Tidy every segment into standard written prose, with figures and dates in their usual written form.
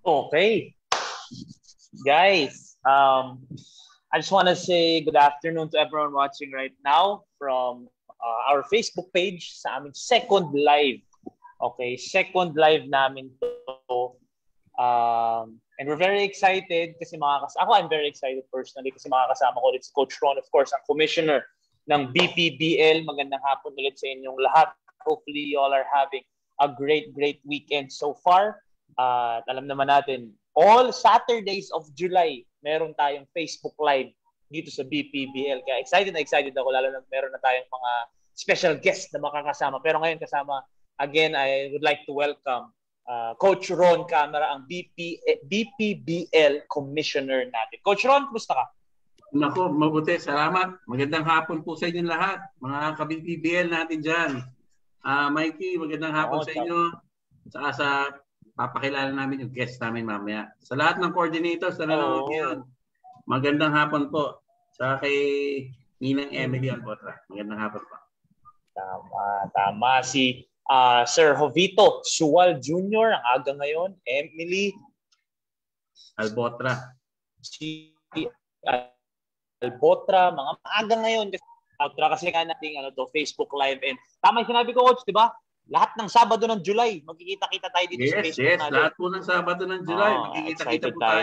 Okay. Guys, I just want to say good afternoon to everyone watching right now from our Facebook page sa aming second live. Okay, second live namin to. And we're very excited kasi ako I'm very excited personally kasi makakasama ko ulit si Coach Ron, of course, ang commissioner ng BPBL. Magandang hapon ulit sa inyong lahat. Hopefully you all are having a great weekend so far. At alam naman natin, all Saturdays of July, meron tayong Facebook Live dito sa BPBL. Kaya excited ako, lalo na meron na tayong mga special guests na makakasama. Pero ngayon kasama, again, I would like to welcome Coach Ron Camara, ang BPBL Commissioner natin. Coach Ron, kumusta ka? Nako, mabuti. Salamat. Magandang hapon po sa inyong lahat, mga ka-BPBL natin dyan. Mikey, magandang hapon sa inyo. Saka sa papakilala namin yung guest namin mamaya. Sa lahat ng coordinators na nanonood ngayon, magandang hapon po. Sa kay Ninang Emily Albotra. Magandang hapon po. Tama. Si Sir Jovito Sual Jr. ang aga ngayon. Emily Albotra. Si Albotra, mga maaga ngayon kasi nga nating Facebook Live. And tama yung sinabi ko, Coach, di ba? Lahat ng Sabado ng July, magkikita-kita tayo dito sa Facebook natin. Lahat po ng Sabado ng July, magkikita-kita po tayo.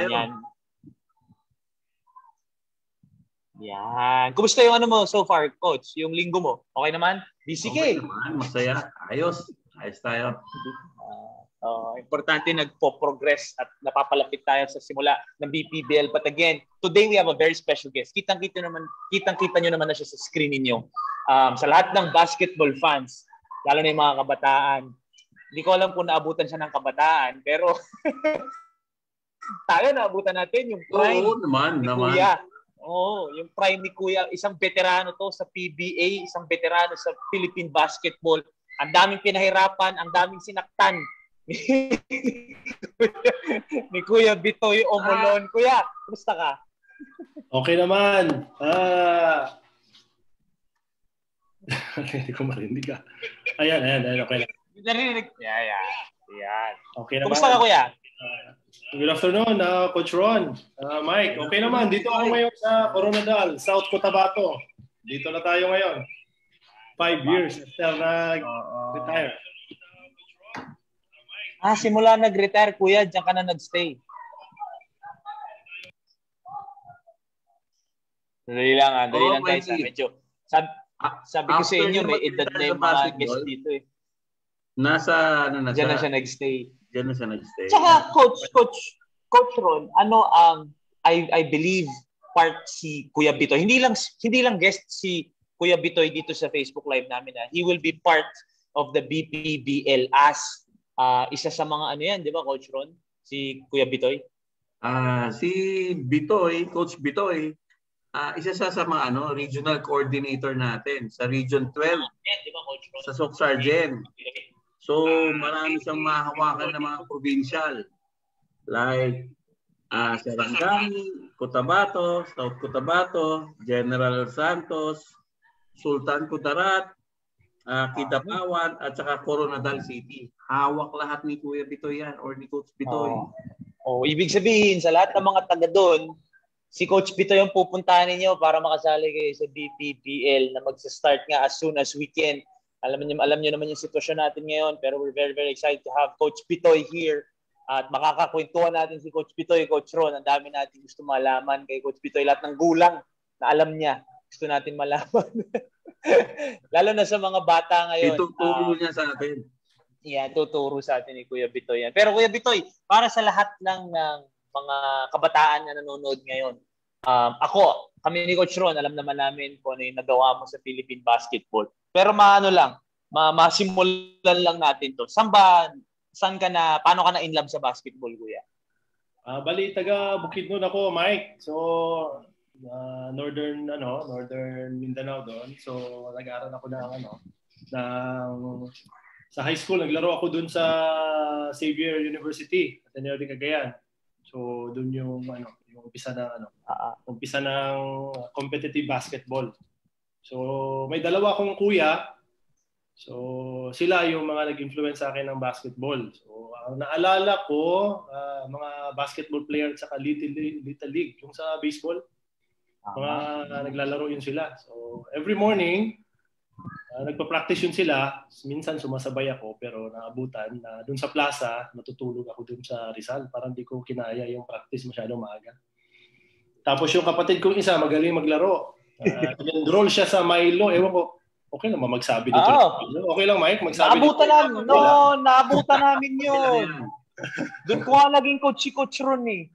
Yan. Kumusta yung mo so far, Coach? Yung linggo mo? Okay naman? Busy ka eh. Okay naman, masaya. Ayos tayo. Importante nagpo-progress at napapalapit tayo sa simula ng BPBL. But again, today we have a very special guest. Kitang-kita nyo naman na siya sa screen ninyo. Sa lahat ng basketball fans, lalo na yung mga kabataan. Hindi ko alam kung naabutan siya ng kabataan, pero tayo naabutan natin yung prime ni Kuya. Yung prime ni Kuya. Isang veterano to sa PBA, isang veterano sa Philippine basketball. Ang daming pinahirapan, ang daming sinaktan ni Kuya Bitoy Omolon. Kuya, kumusta ka? Okay naman. Hindi ko marinig ka. Ayan, okay lang. Narinig. Yan. Okay naman. Kumusta ka, Kuya? Good afternoon, Coach Ron. Mike, okay naman. Dito ako ngayon sa Coronadal, South Cotabato. Dito na tayo ngayon. 5 years after nag-retire. Simula nag-retire, Kuya, diyan ka na nag-stay. Dali lang tayo sa medyo. Sabi ko sa inyo, may edad na yung mga guests dito eh. Diyan na siya nag-stay. Tsaka, Coach Ron, I believe part si Kuya Bitoy. Hindi lang guest si Kuya Bitoy dito sa Facebook Live namin. He will be part of the BPBL as isa sa mga di ba, Coach Ron? Si Kuya Bitoy? Si Bitoy, Coach Bitoy, isa sa mga regional coordinator natin sa Region 12. Di ba, Coach Ron? Sa Soc Sargent. So, marami siyang mahawakan ng mga provincial. Like, Sarangani, Cotabato, South Cotabato, General Santos, Sultan Kudarat, Kidapawan, at saka Coronadal City. Hawak lahat ni Kuya Bitoy yan or ni Coach Bitoy. Ibig sabihin, sa lahat ng mga taga doon, si Coach Bitoy yung pupuntahan ninyo para makasali kayo sa BPBL na magsa-start nga as soon as we can. Alam niyo naman yung sitwasyon natin ngayon, pero we're very excited to have Coach Bitoy here. At makakakwentuhan natin si Coach Bitoy, Coach Ron. Ang dami natin gusto malaman kay Coach Bitoy. Lahat ng gulang na alam niya, gusto natin malaman. Lalo na sa mga bata ngayon. Ituturo niya sa atin. Tuturo sa atin ni Kuya Bitoy yan. Pero Kuya Bitoy, para sa lahat ng mga kabataan na nanonood ngayon, kami ni Coach Ron, alam naman namin kung ano yung nagawa mo sa Philippine basketball. Pero masimulan lang natin to. Paano ka na in love sa basketball, Kuya? Bali, taga Bukidnon ako, Mike. So, Northern Mindanao doon. So, nag-aaral ako sa high school. Naglaro ako doon sa Xavier University, Ateneo de Cagayan. So, doon yung umpisa ng competitive basketball. So, may dalawa akong kuya. So, sila yung mga nag-influence sa akin ng basketball. So, ang naalala ko, mga basketball player at saka Little League, yung sa baseball, mga naglalaro yun sila. So, every morning, nagpa-practice yun sila. Minsan sumasabay ako, pero naabutan na dun sa plaza, natutulog ako dun sa Rizal. Parang di ko kinaya yung practice masyadong maaga. Tapos yung kapatid kong isa, magaling maglaro. Enroll siya sa Milo. Ewan ko, okay lang magsabi dito. Okay lang, Mike, magsabi dito. Naabutan namin yun. Doon ko nga naging coach Ron eh.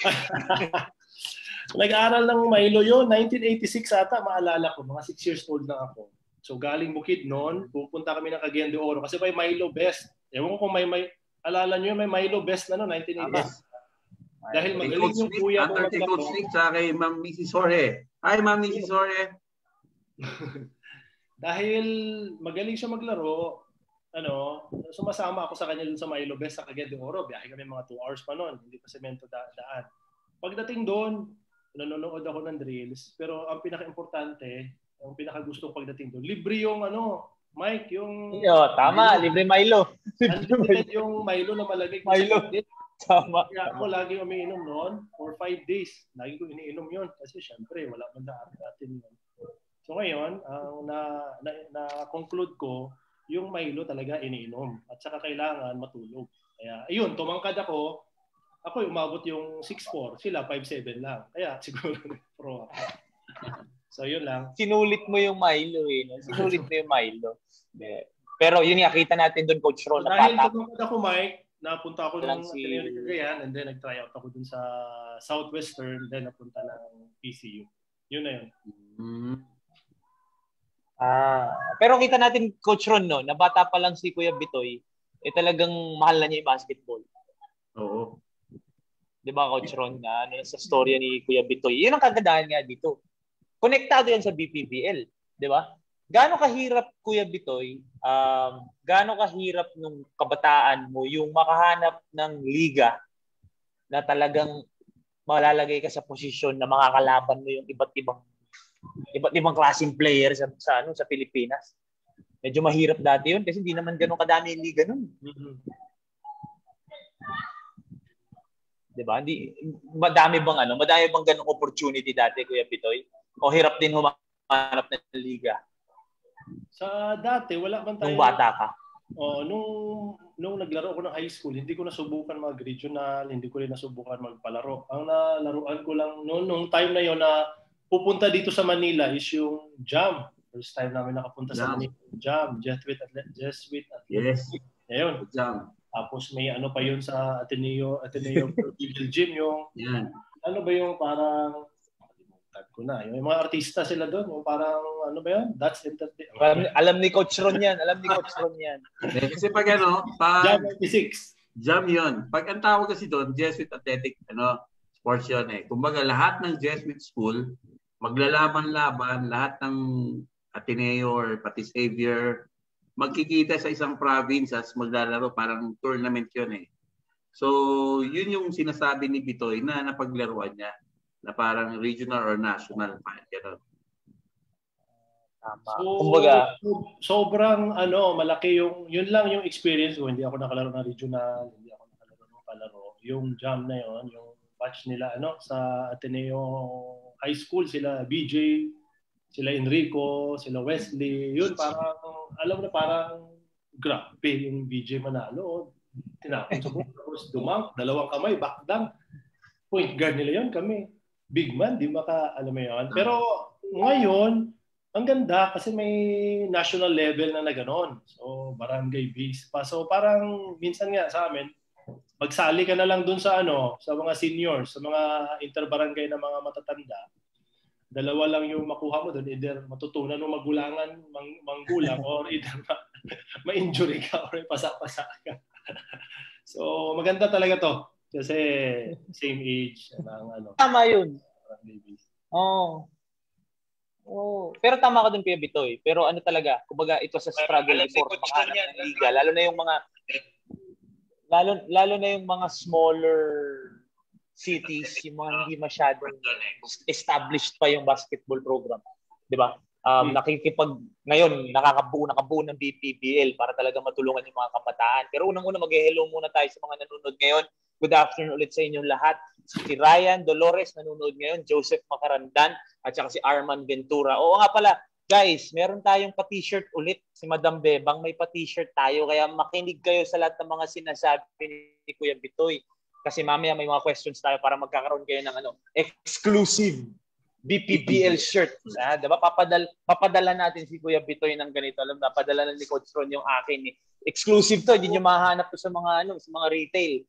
Nag-aaral ng Milo yun, 1986 ata, maalala ko. Mga 6 years old na ako. So galing Bukid noon, pupunta kami ng Cagayan de Oro kasi may Milo Best. Ewan ko kung may alala nyo, may Milo Best na no, 1986. Dahil magaling yung kuya mo maglaro. Coach Nick sa kay Ma'am Mrs. Jorge. Hi, Ma'am Mrs. Jorge. Dahil magaling siya maglaro, sumasama ako sa kanya dun sa Milo Best sa Cagayan de Oro. Biyahe kami mga 2 hours pa noon, hindi pa semento daan. Pagdating doon, nanonood ako ng drills, pero ang pinaka-importante, ang pinaka-gusto pagdating doon, libre yung Mike, yung... tama, libre Milo. Unlimited yung Milo na malamig. Milo. Tama. Kaya ako lagi umiinom noon for 5 days. Lagi ko iniinom yun kasi syempre wala man natin yun. So ngayon, ang na-conclude ko, yung Milo talaga iniinom at saka kailangan matulog. Kaya ayun, tumangkad ako umabot yung 6'4", sila 5'7" lang. Kaya siguro pro ako. So yun lang. Sinulit mo yung Milo eh. Sinulit mo yung Milo. Pero yun nga, kita natin doon, Coach Ron. So, dahil tumangkad ako, Mike, napunta ako ng Ateneo de Cagayan and then nag-try out ako dun sa Southwestern, then napunta ng PCU. Yun na yun. Pero kita natin, Coach Ron, no, na bata pa lang si Kuya Bitoy, talagang mahal na niya yung basketball. Oo. Di ba, Coach Ron, sa storya ni Kuya Bitoy? Yun ang kagandahan nga dito. Konektado yan sa BPBL. Di ba? Gaano kahirap, Kuya Bitoy, gaano kahirap nung kabataan mo yung makahanap ng liga na talagang malalagay ka sa posisyon na makakalaban mo yung iba't ibang klaseng player sa Pilipinas. Medyo mahirap dati yun kasi hindi naman ganun kadami yung liga nun. Diba? Madami bang ganung opportunity dati, Kuya Bitoy? O hirap din humanap ng liga? Sa dati, wala man tayo. Nung bata ka? Nung naglaro ako ng high school, hindi ko nasubukan mag-regional, hindi ko rin nasubukan magpalaro. Ang nalaruan ko lang nung time na yon na pupunta dito sa Manila is yung JAM. First time namin nakapunta sa Manila. JAM, Jesuit Athletic. Yes. Ayun. JAM. Tapos may pa yun sa Ateneo Gym yung ano ba yung parang ko na. Yung mga artista sila doon, yung parang ano ba yun? That's Entertainment. Alam ni Coach Ron yan. Kasi pag JAM 96. JAM yun. Pag ang tawag kasi doon, Jesuit Athletic sports yun eh. Kumbaga lahat ng Jesuit school, maglalaban-laban, lahat ng Ateneo or pati Xavier, magkikita sa isang province at maglalaro, parang tournament yun eh. So, yun yung sinasabi ni Bitoy na napaglaruan niya. Na parang regional or national gano'n. Tama. So, kumbaga, sobrang malaki yun lang yung experience ko. Hindi ako nakalaro ng regional, hindi ako nakalaro ng palaro. Yung JAM na yon, yung batch nila sa Ateneo High School, sila BJ, sila Enrico, sila Wesley. Yun parang alam na parang grabe yung BJ Manalo. Tinapon sa buong tapos dumang, 2 kamay, backdown. Point guard nila yon, kami. Big man, di alam mo yun. Pero ngayon, ang ganda kasi may national level na gano'n. So, barangay base pa. So, parang minsan nga sa amin, magsali ka na lang dun sa sa mga seniors, sa mga interbarangay na mga matatanda. 2 lang yung makuha mo doon. Either matutunan ng manggulang or either ma-injury ka or ipasa-pasa ka. So, maganda talaga to. Kasi same age ng Tama yun. Pero tama ka dun, Kuya Bitoy. Pero talaga, kumbaga ito sa struggle before makahanap ng liga. Lalo na yung mga smaller cities, yung mga hindi masyadong established pa yung basketball program. 'Di ba? Ngayon, nakabuo ng BPBL para talaga matulungan yung mga kabataan. Pero unang-una, mag-hello muna tayo sa mga nanonood ngayon. Good afternoon ulit sa inyong lahat. Si Ryan Dolores nanonood ngayon, Joseph Macarandan, at saka si Arman Ventura. Oo nga pala, guys, meron tayong pa-t-shirt ulit. Si Madam Bebang, may pa-t-shirt tayo. Kaya makinig kayo sa lahat ng mga sinasabi ni Kuya Bitoy. Kasi mamaya may mga questions tayo para magkakaroon kayo ng exclusive BPBL shirt. Diba? Papadala natin si Kuya Bitoy ng ganito. Alam na, padala na ni Coach Ron yung akin. Exclusive to. Hindi nyo mahanap to sa mga retail.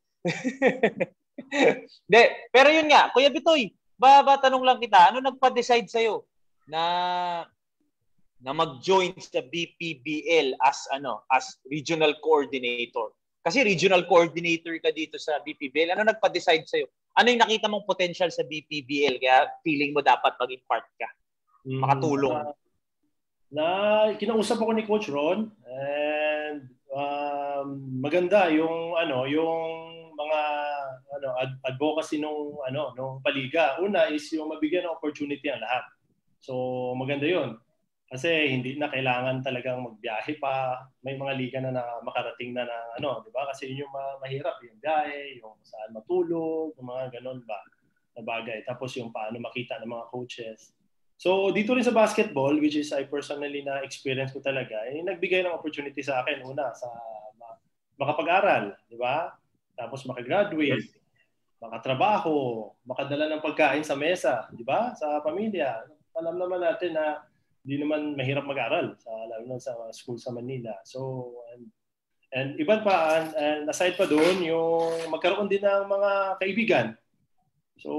Pero yun nga, Kuya Bitoy, tanong lang kita, ano nagpa-decide sa'yo na mag-join sa BPBL as regional coordinator? Kasi regional coordinator ka dito sa BPBL. Ano nagpa-decide sa'yo? Ano yung nakita mong potential sa BPBL? Kaya feeling mo dapat maging part ka. Makatulong. Kinausap ako ni Coach Ron and maganda yung mga advocacy nung paliga. Una is yung mabigyan ng opportunity ang lahat. So maganda 'yon. Kasi hindi na kailangan talagang magbiyahe pa. May mga liga na makarating na di ba? Kasi yun yung mahirap, yung biyahe, yung saan matulog, yung mga ganun ba na bagay. Tapos yung paano makita ng mga coaches. So dito rin sa basketball, which is I personally na experience ko talaga, nagbigay ng opportunity sa akin una sa makapag-aral, di ba? Tapos makagraduate, makatrabaho, makadala ng pagkain sa mesa, di ba? Sa pamilya. Alam naman natin na hindi naman mahirap mag-aral lalo na sa school sa Manila. So and iba pa and aside pa doon yung magkaroon din ng mga kaibigan. So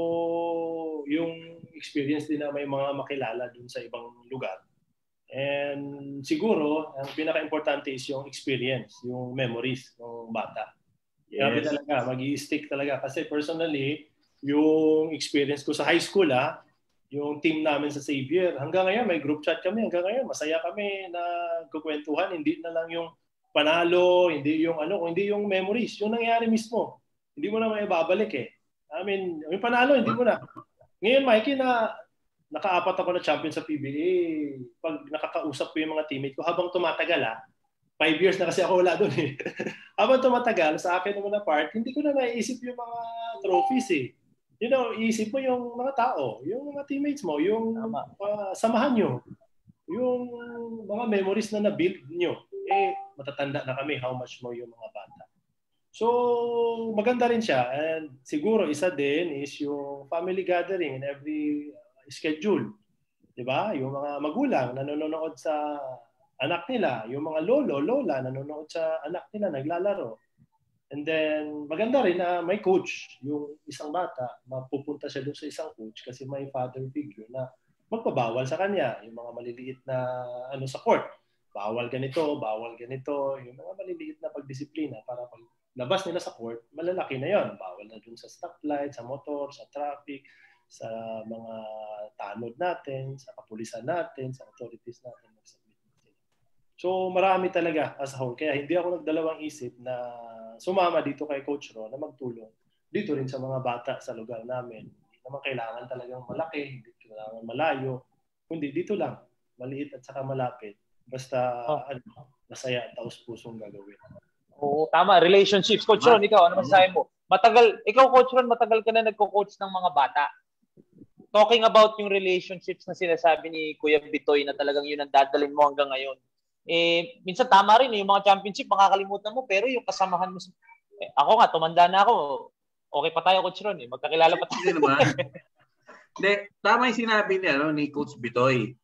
yung experience din na may mga makilala doon sa ibang lugar. And siguro ang pinaka-importante is yung experience, yung memories ng bata. Grabe talaga, mag-i-stick talaga kasi personally yung experience ko sa high school yung team namin sa Xavier. Hanggang ngayon, may group chat kami. Hanggang ngayon, masaya kami na kukwentuhan. Hindi na lang yung panalo, hindi yung hindi yung memories. Yung nangyari mismo. Hindi mo na maibabalik I mean, yung panalo, hindi mo na. Ngayon, Mikey, naka-apat ako na champion sa PBA. Pag nakakausap ko yung mga teammate ko, habang tumatagal 5 years na kasi ako wala doon habang tumatagal, sa akin naman na part, hindi ko na naiisip yung mga trophies iisip mo yung mga tao, yung mga teammates mo, yung samahan nyo, yung mga memories na na-build nyo. Matatanda na kami how much more yung mga bata. So, maganda rin siya. And siguro, isa din is yung family gathering in every schedule. Diba? Yung mga magulang nanonood sa anak nila, yung mga lolo, lola nanonood sa anak nila, naglalaro. And then, maganda rin na may coach. Yung isang bata, mapupunta siya doon sa isang coach kasi may father figure na magpabawal sa kanya. Yung mga maliliit na sa court. Bawal ganito, bawal ganito. Yung mga maliliit na pagdisiplina para pag labas nila sa court, malalaki na yon. Bawal na doon sa stoplight, sa motor, sa traffic, sa mga tanod natin, sa kapulisan natin, sa authorities natin. So marami talaga as a whole. Kaya hindi ako nagdalawang isip na sumama dito kay Coach Ron na magtulong dito rin sa mga bata sa lugar namin. Hindi naman kailangan talagang malaki, hindi kailangan malayo. Kundi dito lang, maliit at saka malapit. Basta masaya at taos-pusong gagawin. Oo, tama. Relationships. Coach Ron, ikaw, ano masasabi mo? Ikaw, Coach Ron, matagal ka na nagko-coach ng mga bata. Talking about yung relationships na sinasabi ni Kuya Bitoy na talagang yun ang dadalhin mo hanggang ngayon. Minsan tama rin yung mga championship makakalimutan mo pero yung kasamahan mo ako nga tumanda na ako, okay pa tayo Coach Ron magkakilala pa tayo. Hindi, tama yung sinabi ni Coach Bitoy.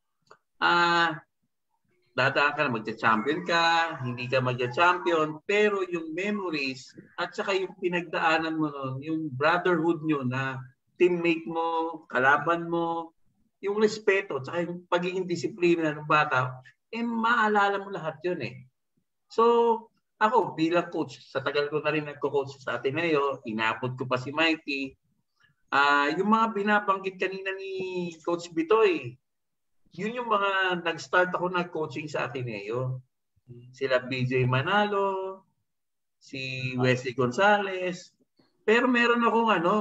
Dadaan ka na magcha-champion ka, hindi ka magcha-champion, pero yung memories at saka yung pinagdaanan mo nun, yung brotherhood nyo na teammate mo, kalaban mo, yung respeto, at saka yung pagiging disiplina ng bata, maalala mo lahat yun So, ako bilang coach, sa tagal ko na rin nagko-coach sa Ateneo, inabot ko pa si Mikey. Yung mga binabanggit kanina ni Coach Bitoy, yun yung mga nag-start ako nag-coaching sa Ateneo. Sila BJ Manalo, si Wesley Gonzalez. Pero meron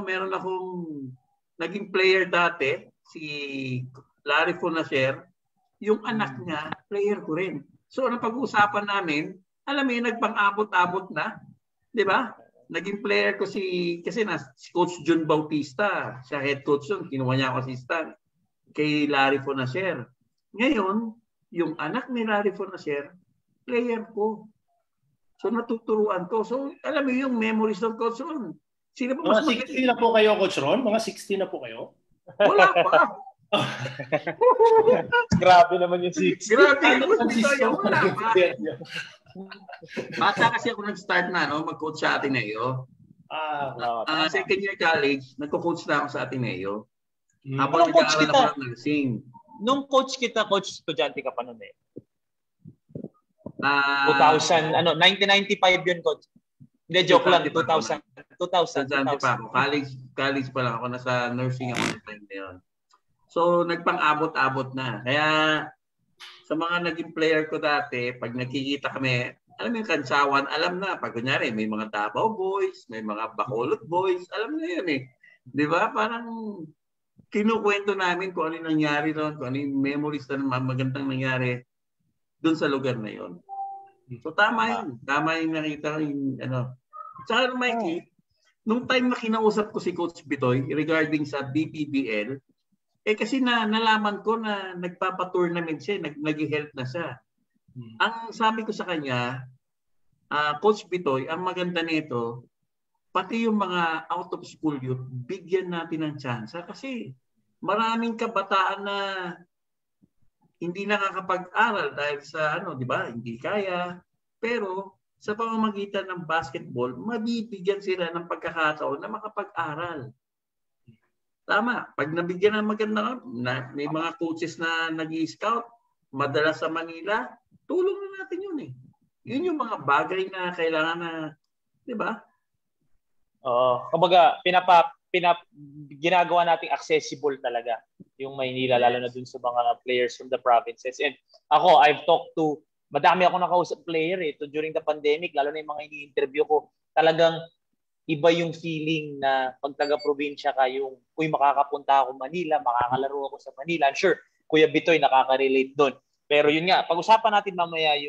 akong naging player dati, si Larry Fonacier. yung anak niya, player ko rin. So, ang pag-uusapan namin, alam mo yun, nagpang-abot-abot na. Di ba? Naging player ko si Coach Jun Bautista. Siya head coach yun. Kinuha niya ako assistant kay Larry Fonacier. Ngayon, yung anak ni Larry Fonacier, player ko. So, natuturuan ko. So, alam mo yung memories ng Coach Ron. Sino po mas 60 na po kayo, Coach Ron? Mga 60 na po kayo? Wala pa. Grabe naman yung 60. Grabe yung wala pa. Bata kasi ako nag-start na mag-coach sa Ateneo. Second year college, nagko-coach na ako sa Ateneo. Habang nag-aaral ako ng nursing. Nung coach kita, coach, estudyante ka pa nun 1995 yun, coach. Hindi, joke lang. 2000 pa ako. College pa lang ako. Nasa nursing ako ng time na yun. So, nagpang-abot-abot na. Kaya, sa mga naging player ko dati, pag nakikita kami, alam mo yung Kansawan, alam na. Pag kunyari, may mga Davao boys, may mga Bacolod boys, alam na yun eh. Di ba? Parang kinukwento namin kung ano yung nangyari doon, kung ano yung memories na magandang nangyari doon sa lugar na yun. So, tama yun. Tama yung nakita yung Tsaka, Mikey, nung time na kinausap ko si Coach Bitoy regarding sa BPBL, kasi nalaman ko na nagpapa-tournament siya, nag-help na siya. Ang sabi ko sa kanya, Coach Bitoy, ang maganda nito, pati yung mga out of school youth, bigyan natin ng chance. Kasi maraming kabataan na hindi nakakapag-aral dahil sa di ba, hindi kaya. Pero sa pamamagitan ng basketball, mabibigyan sila ng pagkakataon na makapag-aral. Tama. Pag nabigyan ng maganda, may mga coaches na nag-i-scout, madalas sa Manila, tulong na natin yun eh. Yun yung mga bagay na kailangan na, di ba? Kumbaga, ginagawa nating accessible talaga yung Maynila, lalo na dun sa mga players from the provinces. And ako, I've talked to, madami ako nakausap player during the pandemic, lalo na yung mga ini-interview ko, talagang iba yung feeling na pag taga-probinsya ka, yung makakapunta ako Manila, makakalaro ako sa Manila. I'm sure, Kuya Bitoy nakaka-relate doon. Pero yun nga, pag-usapan natin mamaya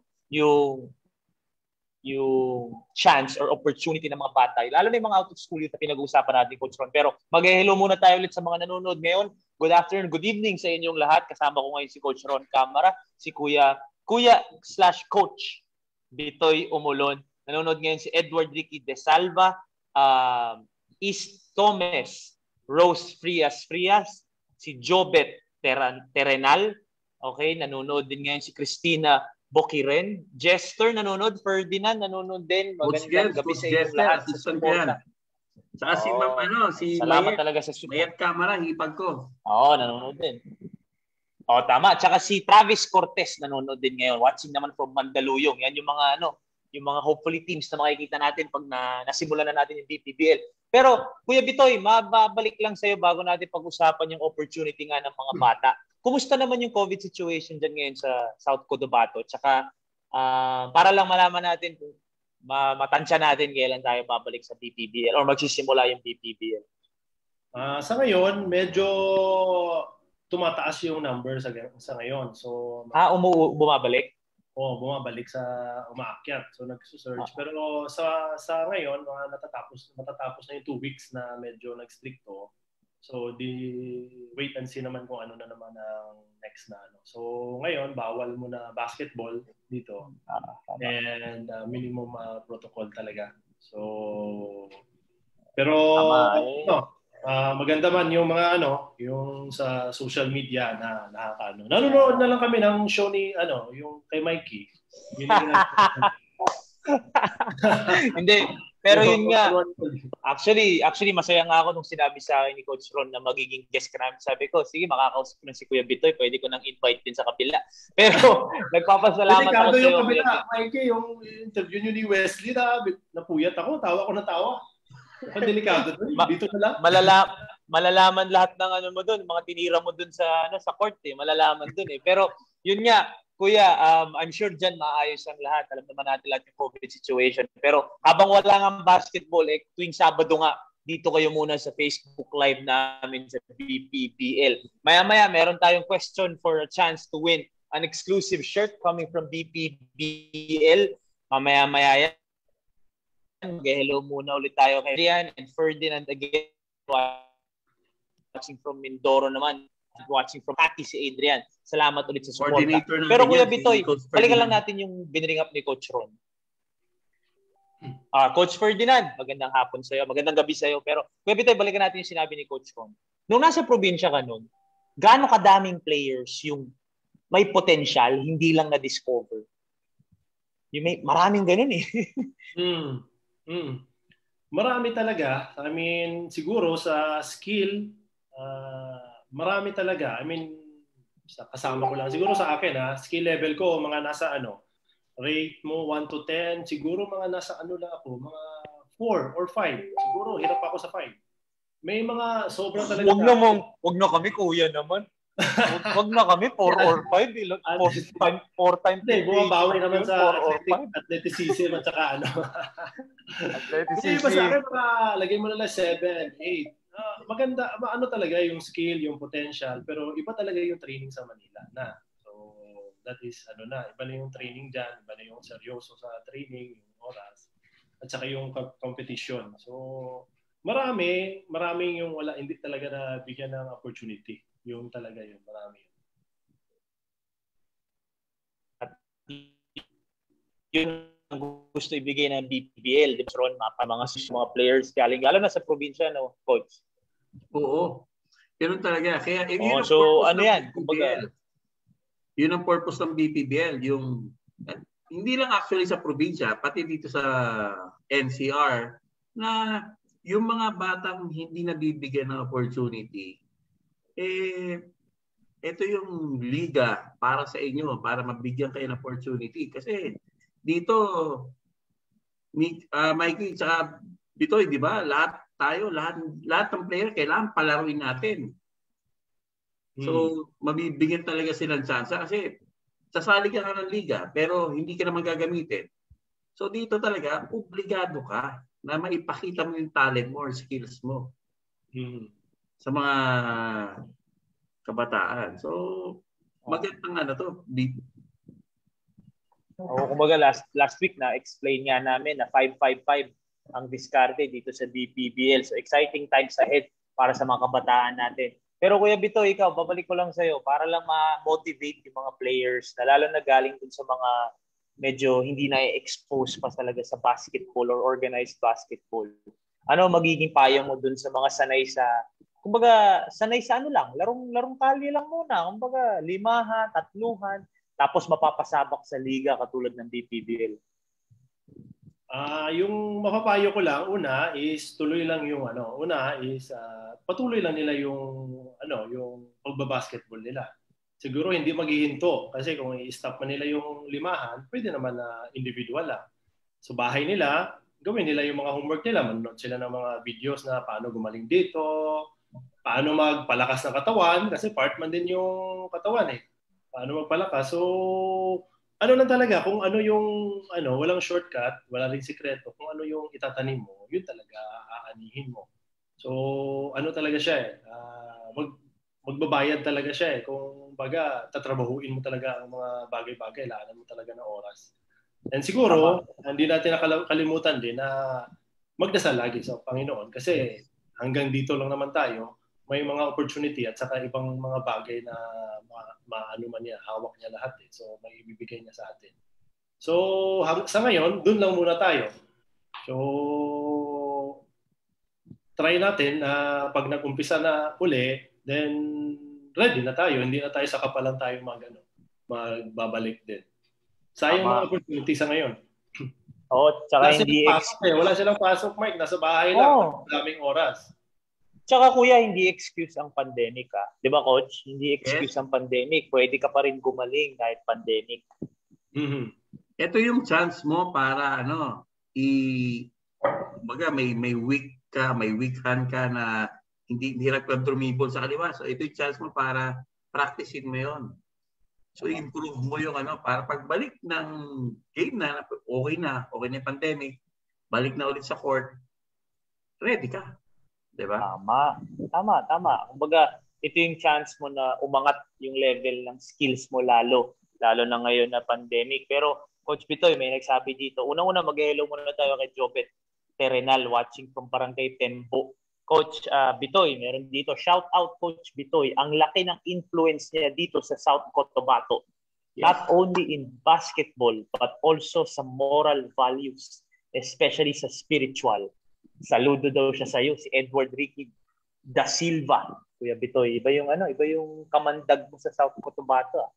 yung chance or opportunity ng mga bata, lalo na yung mga out of school youth na pinag-uusapan natin, Coach Ron. Pero mag-hello muna tayo ulit sa mga nanonood ngayon. Good afternoon, good evening sa inyong lahat. Kasama ko ngayon si Coach Ron Camara, si Kuya/Coach Bitoy Umulon. Nanonood ngayon si Edward Ricky De Salva, East Thomas, Rose Frias, si Jobet Terenal. Okay, nanonood din ngayon si Christina Bokiren. Jester nanonood, Ferdinand nanonood din. Magandang gabi sa inyo lahat. Saka si Ma'am si salamat talaga sa support. Mayat Camara, hipag ko. Nanonood din. Tama. Tsaka si Travis Cortez nanonood din ngayon. Watching naman from Mandaluyong. Yan yung mga yung mga hopefully teams na makikita natin pag nasimulan na natin yung BPBL. Pero Kuya Bitoy, mababalik lang sa'yo bago natin pag-usapan yung opportunity nga ng mga bata. Kumusta naman yung COVID situation dyan ngayon sa South Cotabato? Tsaka para lang malaman natin kung matansya natin kailan tayo babalik sa BPBL or magsisimula yung BPBL. Sa ngayon, medyo tumataas yung number sa ngayon. So bumabalik? Bumabalik sa umaakyat. So nagsusearch. Pero sa ngayon, matatapos na yung 2 weeks na medyo nag-stricto. So wait and see naman kung ano na naman ang next na So ngayon, bawal muna basketball dito. And minimum protocol talaga. So pero maganda man yung mga yung sa social media na nakakaano. Nanonood na lang kami ng show ni yung kay Mikey. Hindi, pero yun nga. Actually masaya nga ako nung sinabi sa akin ni Coach Ron na magiging guest ka namin. Sabi ko, sige, makakausap ko na si Kuya Bitoy, pwede ko nang invite din sa kapila. Pero nagpapasalamat ako sa iyo. Mikey, yung interview niyo ni Wesley napuyat ako, tawa ko na tawa. Ang delikado doon. Dito na lang. Malalaman lahat ng mo doon, mga tinira mo doon sa court malalaman doon Pero yun nga, Kuya, I'm sure diyan maayos ang lahat. Alam naman natin lahat yung COVID situation. Pero habang wala nga basketball tuwing Sabado nga dito kayo muna sa Facebook Live namin sa BPBL. Maya-maya, meron tayong question for a chance to win an exclusive shirt coming from BPBL. Mamaya-maya yan. Hello muna ulit tayo kay Rian and Ferdinand again. Watching from Mindoro naman. Watching from Pati si Adrian. Salamat ulit sa support. Pero Kuya Bitoy, balikan lang natin yung binring up ni Coach Ron. Coach Ferdinand, magandang hapon sa'yo. Magandang gabi sa'yo. Pero Kuya Bitoy, balikan natin yung sinabi ni Coach Ron. Nung nasa probinsya ka nun, gaano kadaming players yung may potential, hindi lang na-discover? Maraming ganun eh. Marami talaga. I mean, siguro sa skill, marami talaga. I mean, kasama ko lang. Siguro sa akin, skill level ko, mga nasa rate mo 1 to 10, siguro mga nasa lang ako, mga 4 or 5. Siguro, hirap ako sa 5. May mga sobrang talaga. Wag na kami, kuya naman. Wag na kami, 4 or 5. 4 times. Hindi, bumabawi naman sa athleticism at saka Hindi, basta akin, lagay mo na lang 7, 8. Maganda, talaga yung skill, yung potential, pero iba talaga yung training sa Manila na. So, that is, iba na yung training dyan, iba na yung seryoso sa training, yung oras, at saka yung competition. So, maraming yung hindi talaga na bigyan ng opportunity. Yung talaga yun, marami yun. Yun ang gusto ibigay ng BPBL, di ba, Ron? Mga players galing lalo na sa probinsya, no, Coach? Oo. Yun talaga. Kaya, so, yan? Kumbaga, yun ang purpose ng BPBL. Yung, hindi lang actually sa probinsya, pati dito sa NCR, na yung mga batang hindi nabibigyan ng opportunity, ito yung liga para sa inyo, para mabigyan kayo ng opportunity. Kasi dito, Mikey, tsaka Bitoy, di ba? Lahat ng player kailangan palaruin natin. So, mabibigyan talaga silang chance kasi sasali ka ng liga pero hindi ka naman gagamitin. So, dito talaga, obligado ka na maipakita mo yung talent mo or skills mo sa mga kabataan. So, magandang to. Kumbaga last week na explain nga namin na 5-5-5 ang diskarte dito sa BPBL. So, exciting times ahead para sa mga kabataan natin. Pero Kuya Bito, ikaw, babalik ko lang sa'yo para lang ma-motivate yung mga players na lalo na galing dun sa mga medyo hindi na-expose pa talaga sa basketball or organized basketball. Ano magiging payo mo dun sa mga sanay sa larong kalye lang muna. Kumbaga, 5, 3, tapos mapapasabak sa liga katulad ng BPBL. Yung mapapayo ko lang, una is tuloy lang yung patuloy lang nila yung pagbabasketball nila. Siguro hindi maghihinto kasi kung i-stop man nila yung 5, pwede naman na individual lang. So bahay nila, gawin nila yung mga homework nila, manonood sila ng mga videos na paano gumaling dito, paano magpalakas ng katawan kasi part man din yung katawan eh. Paano magpalakas. So lang talaga kung walang shortcut, wala ring sikreto, kung ano yung itatanim mo, yun talaga aanihin mo. So talaga siya magbabayad talaga siya kung tatrabahuin mo talaga ang mga bagay-bagay, laanan mo talaga ng oras. And siguro, hindi natin nakalimutan din na magdasal lagi sa Panginoon kasi hanggang dito lang naman tayo, may mga opportunity at saka ibang mga bagay na hawak niya lahat So may ibibigay niya sa atin. So sa ngayon, dun lang muna tayo. So try natin na pag nag-umpisa na uli, then ready na tayo. Hindi na tayo sa kapalan tayo magbabalik din. Sayang mga opportunity sa ngayon. Tsaka hindi wala silang pasok, Mike. Nasa bahay lang. Maraming oras. Tsaka kuya, hindi excuse ang pandemic. Di ba, Coach? Hindi excuse ang pandemic. Pwede ka pa rin gumaling kahit pandemic. Ito yung chance mo para may weak hand ka na hindi hirap kang drumibol sa kaliwa. So ito yung chance mo para practicein mo yon. So improve mo yung para pagbalik ng game na okay na yung pandemic, balik na ulit sa court, ready ka. Diba? Tama. Kumbaga, ito yung chance mo na umangat yung level ng skills mo lalo na ngayon na pandemic. Pero Coach Bitoy, may nagsabi dito, unang-una mag-hello muna tayo kay Jobet Terenal watching from Barangay Tempo. Coach Bitoy, meron dito, shout out Coach Bitoy, ang laki ng influence niya dito sa South Cotabato. Yes. Not only in basketball, but also sa moral values, especially sa spiritual. Saludo daw siya sa iyo, si Edward Ricky Da Silva. Kuya Bitoy, iba yung kamandag mo sa South Cotabato.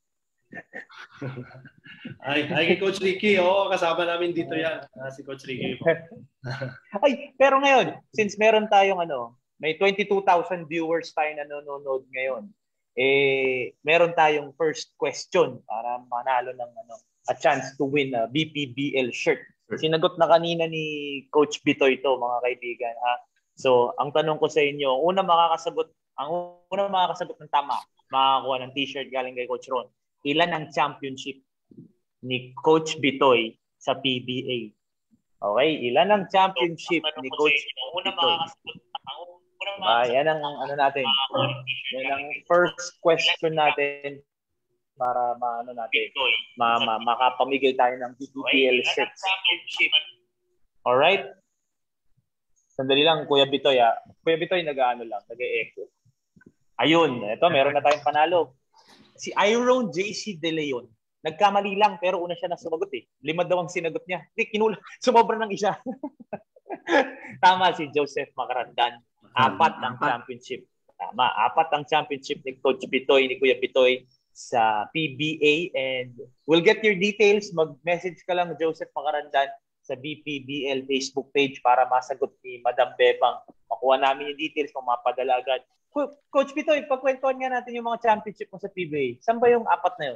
Ay, kay Coach Ricky, kasama namin dito yan. Si Coach Ricky. Ay, pero ngayon, since meron tayong may 22,000 viewers tayo na nanonood ngayon, meron tayong first question para manalo ng a chance to win a BPBL shirt. Sinagot na kanina ni Coach Bitoy ito, mga kaibigan. So, ang tanong ko sa inyo, unang makakasagot ng tama, makakuha ng t-shirt galing kay Coach Ron. Ilan ang championship ni Coach Bitoy sa PBA? Okay, ilan ang championship ni Coach Bitoy? Yan ang natin. Yan ang first question natin para makapamigay tayo ng PBL shirts. Alright? Sandali lang, Kuya Bitoy. Kuya Bitoy, nag-echo. Ayun, ito, meron na tayong panalo. Si Iron JC De Leon, nagkamali lang pero una siya na sumagot 5 daw ang sinagot niya. Sumobra ng isa. Tama si Joseph Macarandan. 4 ang championship. Tama, 4 ang championship ni Coach Bitoy, ni Kuya Bitoy sa PBA, and we'll get your details. Mag-message ka lang, Joseph Macarandan, sa BPBL Facebook page para masagot ni Madam Bebang. Makuha namin yung details kung mapadala agad. Coach Bitoy, pagkwentuhan nga natin yung mga championship mo sa PBA. Saan ba yung 4 na yun?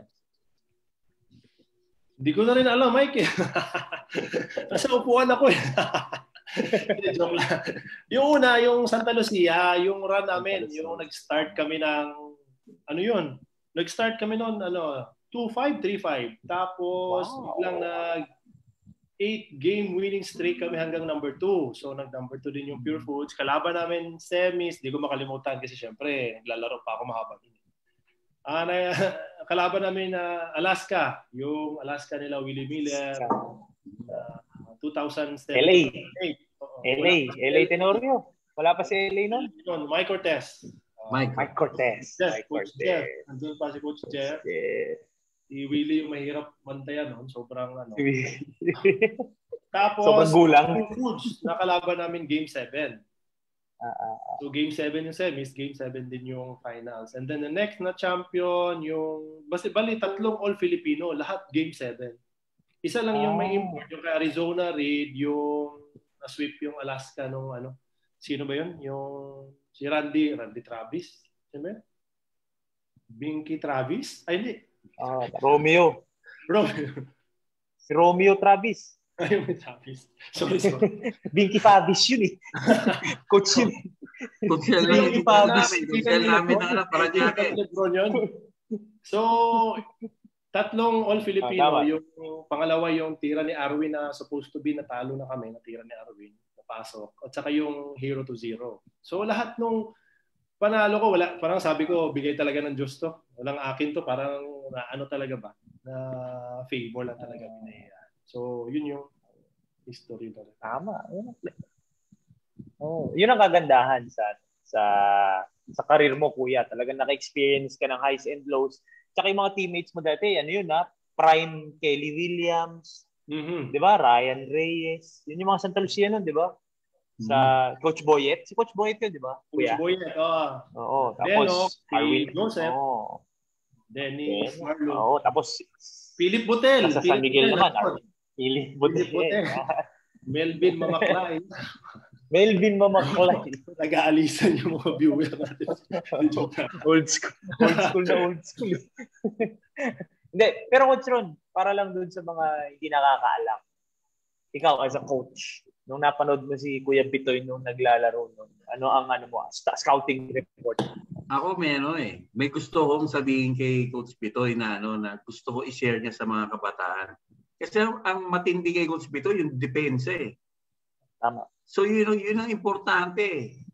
Hindi ko na rin alam, Mike. Nasa upuan ako . Joke lang. Yung una, yung Santa Lucia, yung run namin, yung nag-start kami ng, nag-start kami noon, 2-5, 3-5. Tapos, biglang 8-game winning streak kami hanggang number 2. So, nag-number 2 din yung Pure Foods. Kalaban namin semis. Di ko makalimutan kasi syempre, naglalaro pa ako mahaba. Kalaban namin Alaska. Yung Alaska nila, Willie Miller. 2007. LA Tenorio. Wala pa si LA noon? Mike Cortez. Mike Cortez. Andun pa si Coach Jeff. Si Willie yung mahirap mantayan noon. Sobrang Tapos, sobrang gulang. Nakalaban namin Game 7. So Game 7 yung semis, Game 7 din yung finals. And then the next na champion, yung bali 3 all-Filipino, lahat Game 7. Isa lang yung may import, yung kay Arizona Reid, yung na-sweep yung Alaska nung sino ba yun? Yung si Randy Travis. Sino ba yun? Binky Travis? Ay, hindi. Romeo. Si Romeo Travis. Ayun, may Travis. Sorry. Binky Favis yun Coach yun. Coach namin para dyan. So, 3 all-Filipino. Yung pangalawa yung tira ni Arwin na supposed to be natalo na kami, natira ni Arwin, napasok. At saka yung 0-0. So, lahat nung panalo ko, parang sabi ko, bigay talaga ng Diyos to. Walang akin to, parang talaga ba? Na favor lang talaga binayaan. So, yun yung history talaga. Tama. Yun ang kagandahan sa career mo, kuya. Talagang naka-experience ka ng highs and lows. Tsaka yung mga teammates mo dati, Prime Kelly Williams, di ba? Ryan Reyes. Yun yung mga Santa Lucia nun, di ba? Sa Coach Boyet. Si Coach Boyet yun, di ba? Coach Boyet, Oo. Tapos, Arwin Joseph. Dennis, Marlo. Tapos, Philip Botel. Sa San Miguel naman. Philip Botel. Melvin Mamaklay. Nag-aalisan yung mga viewer natin. Old school. Hindi, pero Coach Ron, para lang dun sa mga hindi nakakaalam, ikaw as a coach, nung napanood mo si Kuya Bitoy nung naglalaro nun, ano ang scouting report? Ako may gusto kong sabihin kay Coach Bitoy na gusto ko i-share niya sa mga kabataan. Kasi ang matindi kay Coach Bitoy yung depensa . Tama. So yun ang importante .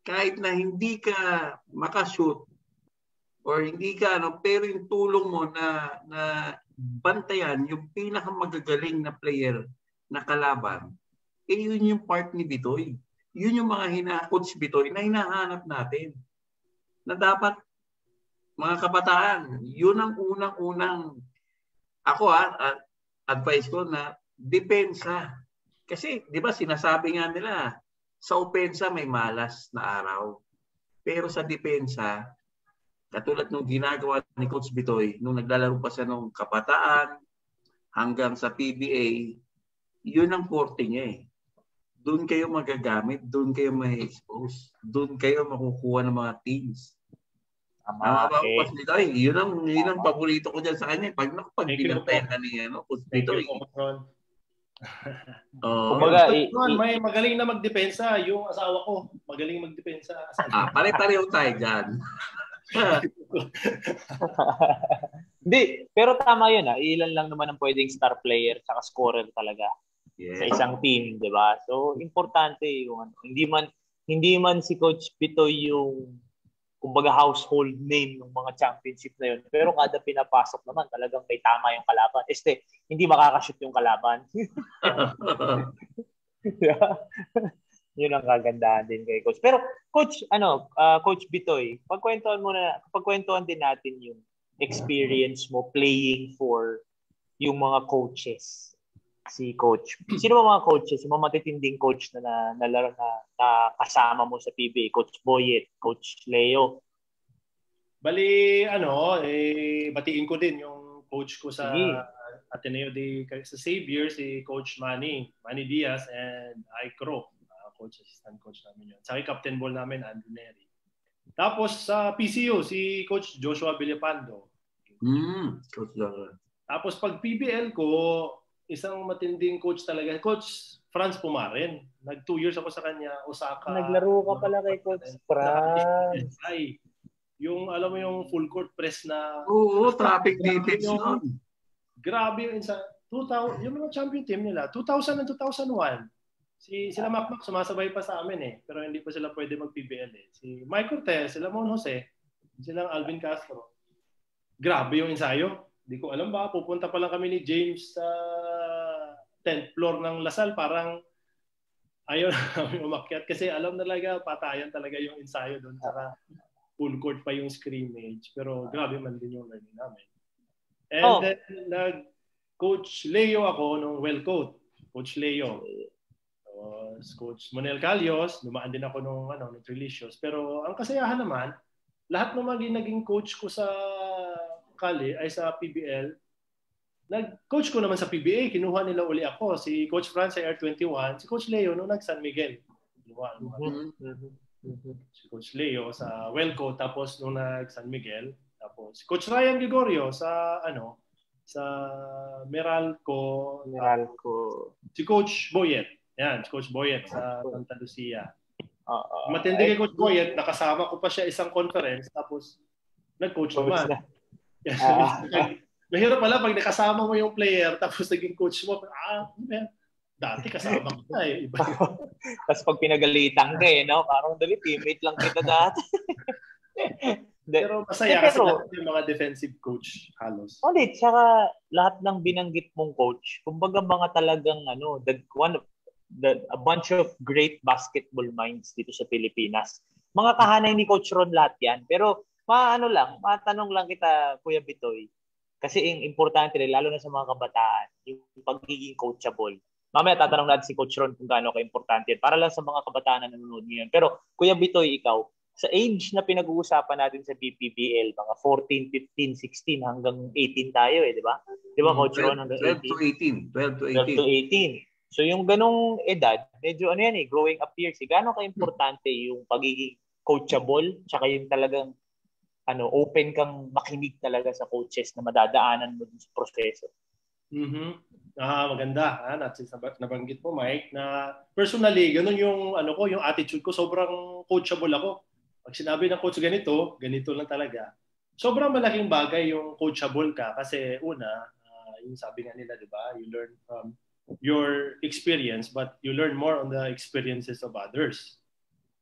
kahit na hindi ka makashoot or hindi ka pero yung tulong mo na bantayan yung pinakamagagaling na player na kalaban, yun yung part ni Bitoy. Yun yung mga Coach Bitoy na hinahanap natin. Na dapat, mga kabataan, yun ang unang-unang, ako advice ko na depensa. Kasi, di ba, sinasabi nga nila, sa opensa may malas na araw. Pero sa depensa, katulad nung ginagawa ni Coach Bitoy, nung naglalaro pa siya nung kabataan hanggang sa PBA, yun ang forte niya eh. Doon kayo magagamit, doon kayo ma-expose, doon kayo makukuha ng mga teams. Tama ba Coach Bitoy? Yun ang paborito ko dyan sa kanya. Pag binantayan ka ni Coach Bitoy. Kumbaga, may magaling na magdepensa. Yung asawa ko, magaling magdepensa. Pare-pareho tayo dyan. Hindi, pero tama yun. Ilan lang naman ang pwedeng star player saka scorer talaga sa isang team, di ba? So, importante yung hindi man si Coach Bitoy yung kumbaga household name ng mga championship na yun. Pero kada pinapasok naman, talagang may tama yung kalaban. Hindi makakashoot yung kalaban. Yun ang kagandahan din kay Coach. Pero Coach, Coach Bitoy, pagkwentuhan din natin yung experience mo playing for yung mga coaches. Si Coach. Sino ba mga coaches? Yung mga matitinding coach na kasama mo sa PBA? Coach Boyet, Coach Leo. Bali, batiin ko din yung coach ko sa Ateneo sa Xavier, si Coach Manny Diaz and Icro. Coach, assistant coach namin yun. Saka captain ball namin, Andrew Neri. Tapos sa PCU, si Coach Joshua Villapando. Coach Joshua. Tapos pag PBL ko, isang matinding coach talaga. Coach Franz Pumarin. 2 years ako sa kanya, Osaka. Naglaro ka pala kay Coach Franz. Yung, alam mo yung full court press na... Oo, traffic defense yun. Grabe yung yung mga champion team nila, 2000 and 2001. Sila Macmac sumasabay pa sa amin eh. Pero hindi pa sila pwede mag-PBL eh. Si Mike Cortez, sila Mon Jose, silang Alvin Castro. Grabe yung ensayo. Hindi ko alam ba, pupunta pa lang kami ni James sa 10th floor ng Lasal, parang ayaw na kami umakyat kasi alam talaga, patayan talaga yung ensayo doon. Saka full court pa yung scrimmage. Pero grabe man din yung learning namin. And then, nag-coach Leo ako nung Wellcoat. Coach Leo. Coach Monel Calios, dumaan din ako nung Trilicious. Pero ang kasayahan naman, lahat ng naging coach ko sa sa PBL, nag-coach ko naman sa PBA, kinuha nila uli ako. Si Coach Franz sa R21, si Coach Leo nung nag-San Miguel. Si Coach Leo sa Welco, tapos nung nag-San Miguel, tapos si Coach Ryan Gregorio sa sa Meralco. Si Coach Boyet. Yan, si Coach Boyet sa Santa Lucia. Matindi kay Coach Boyet, nakasama ko pa siya isang conference, tapos nag-coach naman. Mahirap pala pag nakasama mo yung player tapos naging coach mo. Dati kasama ko na eh. Iba tapos pag pinagalitan ka parang dali, teammate lang kita dati. Pero masaya kasi yung mga defensive coach halos. Ulit, saka lahat ng binanggit mong coach, kumbaga mga talagang a bunch of great basketball minds dito sa Pilipinas. Mga kahanay ni Coach Ron lahat yan. Pero matanong lang kita, Kuya Bitoy. Kasi importante rin, lalo na sa mga kabataan, yung pagiging coachable. Mamaya tatanong natin si Coach Ron kung gaano ka-importante yan. Para lang sa mga kabataan na nanonood ngayon. Pero Kuya Bitoy, ikaw, sa age na pinag-uusapan natin sa BPBL, mga 14, 15, 16 hanggang 18 tayo di ba? Di ba, Coach Ron? 12 to 18. So yung ganong edad, medyo growing up years. Gaano ka-importante yung pagiging coachable, tsaka yung talagang open kang makinig talaga sa coaches na madadaanan mo sa proseso. Maganda. Nabanggit mo, Mike, na personally, ganun yung yung attitude ko, sobrang coachable ako. Pag sinabi ng coach ganito lang talaga. Sobrang malaking bagay yung coachable ka kasi yung sabi nga nila, di ba? You learn from your experience but you learn more on the experiences of others.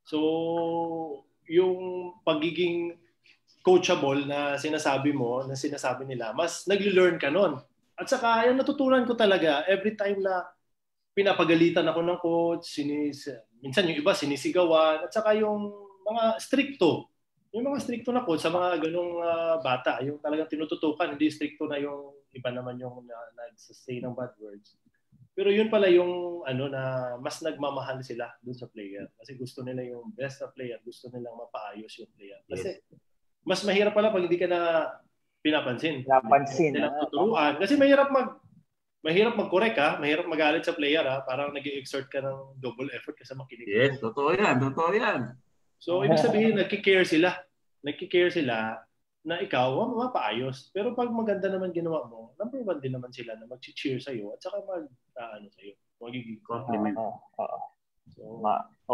So, yung pagiging coachable na sinasabi mo, na sinasabi nila, mas nagli-learn ka nun. At saka, yung natutunan ko talaga, every time na pinapagalitan ako ng coach, minsan yung iba sinisigawan, at saka yung mga stricto. Yung mga stricto na coach sa mga ganong bata, yung talagang tinututukan, hindi stricto na yung iba naman yung nag-say ng bad words. Pero yun pala yung na mas nagmamahal sila dun sa player. Kasi gusto nila yung best na player, gusto nilang mapaayos yung player. Kasi mas mahirap pala pag hindi ka na pinapansin. Napansin. Nilang tuturuan. Kasi mahirap mag-correct ha, mahirap magalit sa player ha, parang nag-exert ka ng double effort kasi makinig. Yes, totoo yan. So, ibig sabihin, nagki-care sila. Nagki-care sila na ikaw, mapaayos. Pero pag maganda naman ginawa mo, number one din naman sila na mag-cheer sa'yo at saka sa'yo. Magiging compliment. So,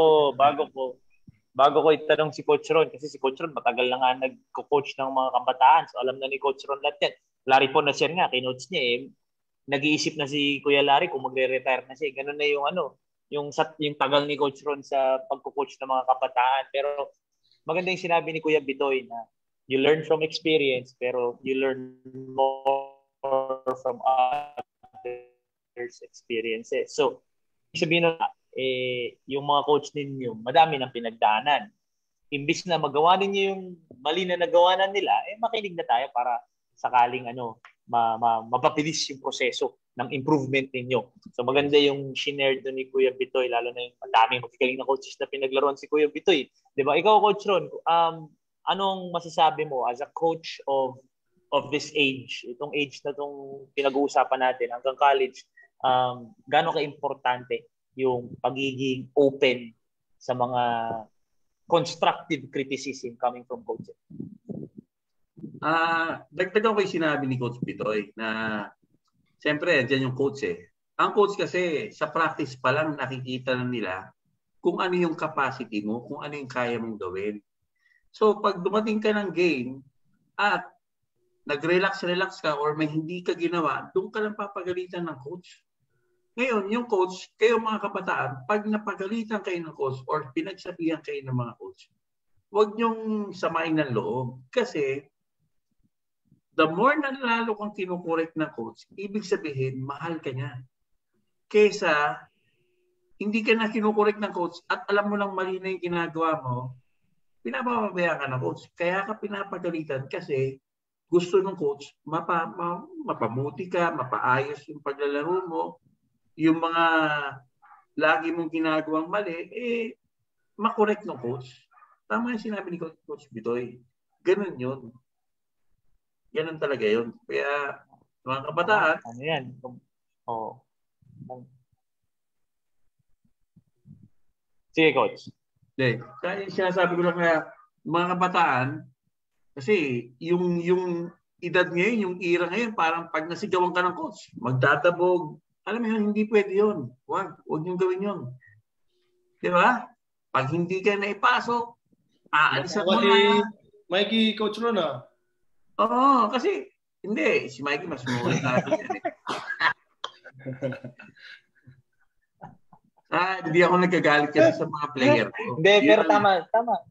bago ko itanong si Coach Ron, kasi si Coach Ron matagal na nga nagko-coach ng mga kabataan. So, alam na ni Coach Ron lahat yan. Larry po na share nga, kinoach niya nag-iisip na si Kuya Larry kung magre-retire na siya. Ganun na yung tagal ni Coach Ron sa pagko-coach ng mga kabataan. Pero maganda yung sinabi ni Kuya Bitoy na you learn from experience, pero you learn more from others' experiences. So, sabihin na, yung mga coach ninyo, madami ng pinagdaanan. Imbis na magawa ninyo yung mali na nagawa nila, makinig na tayo para sakaling mapabilis yung proseso ng improvement ninyo. So maganda yung shinare doon ni Kuya Bitoy, lalo na yung madaming magagaling na coaches na pinaglaruan si Kuya Bitoy. Di ba? Ikaw, Coach Ron, anong masasabi mo as a coach of this age, itong age na itong pinag-uusapan natin hanggang college, gaano ka-importante yung pagiging open sa mga constructive criticism coming from coaches? Dagdagan ko yung sinabi ni Coach Bitoy na siyempre, dyan yung coach Ang coach kasi, sa practice pa lang nakikita na nila kung ano yung capacity mo, kung ano yung kaya mong gawin. So, pag dumating ka ng game at nag-relax ka or may hindi ka ginawa, doon ka lang papagalitan ng coach. Ngayon, yung coach, kayo mga kabataan, pag napagalitan kayo ng coach or pinagsabihan kayo ng mga coach, huwag niyong samain ng loob. Kasi, the more na lalo kang kinukorek ng coach, ibig sabihin, mahal ka niya. Kesa, hindi ka na kinukorek ng coach at alam mo lang mali na yung ginagawa mo, pinapapabayaan ka ng coach. Kaya ka pinapagalitan kasi gusto ng coach, mapamuti ka, mapaayos yung paglalaro mo, yung mga lagi mong ginagawang mali, makorek ng coach. Tama yung sinabi ni Coach Bitoy. Ganun yun. Ganun talaga yun. Kaya, mga kabataan... Ano yan? Sige, Coach. Kaya sinasabi ko lang na mga kabataan, kasi yung edad ngayon, yung era ngayon, parang pag nasigawan ka ng coach, magdadabog. Alam mo yun, hindi pwede yun. Huwag niyong gawin yun. Di ba? Pag hindi ka naipasok, aalisan mo na. Mikey, Coach Ron Oo, kasi hindi. Si Mikey mas mulit na ito yan hindi ako nagagalit kasi sa mga player ko. Hindi, pero tama.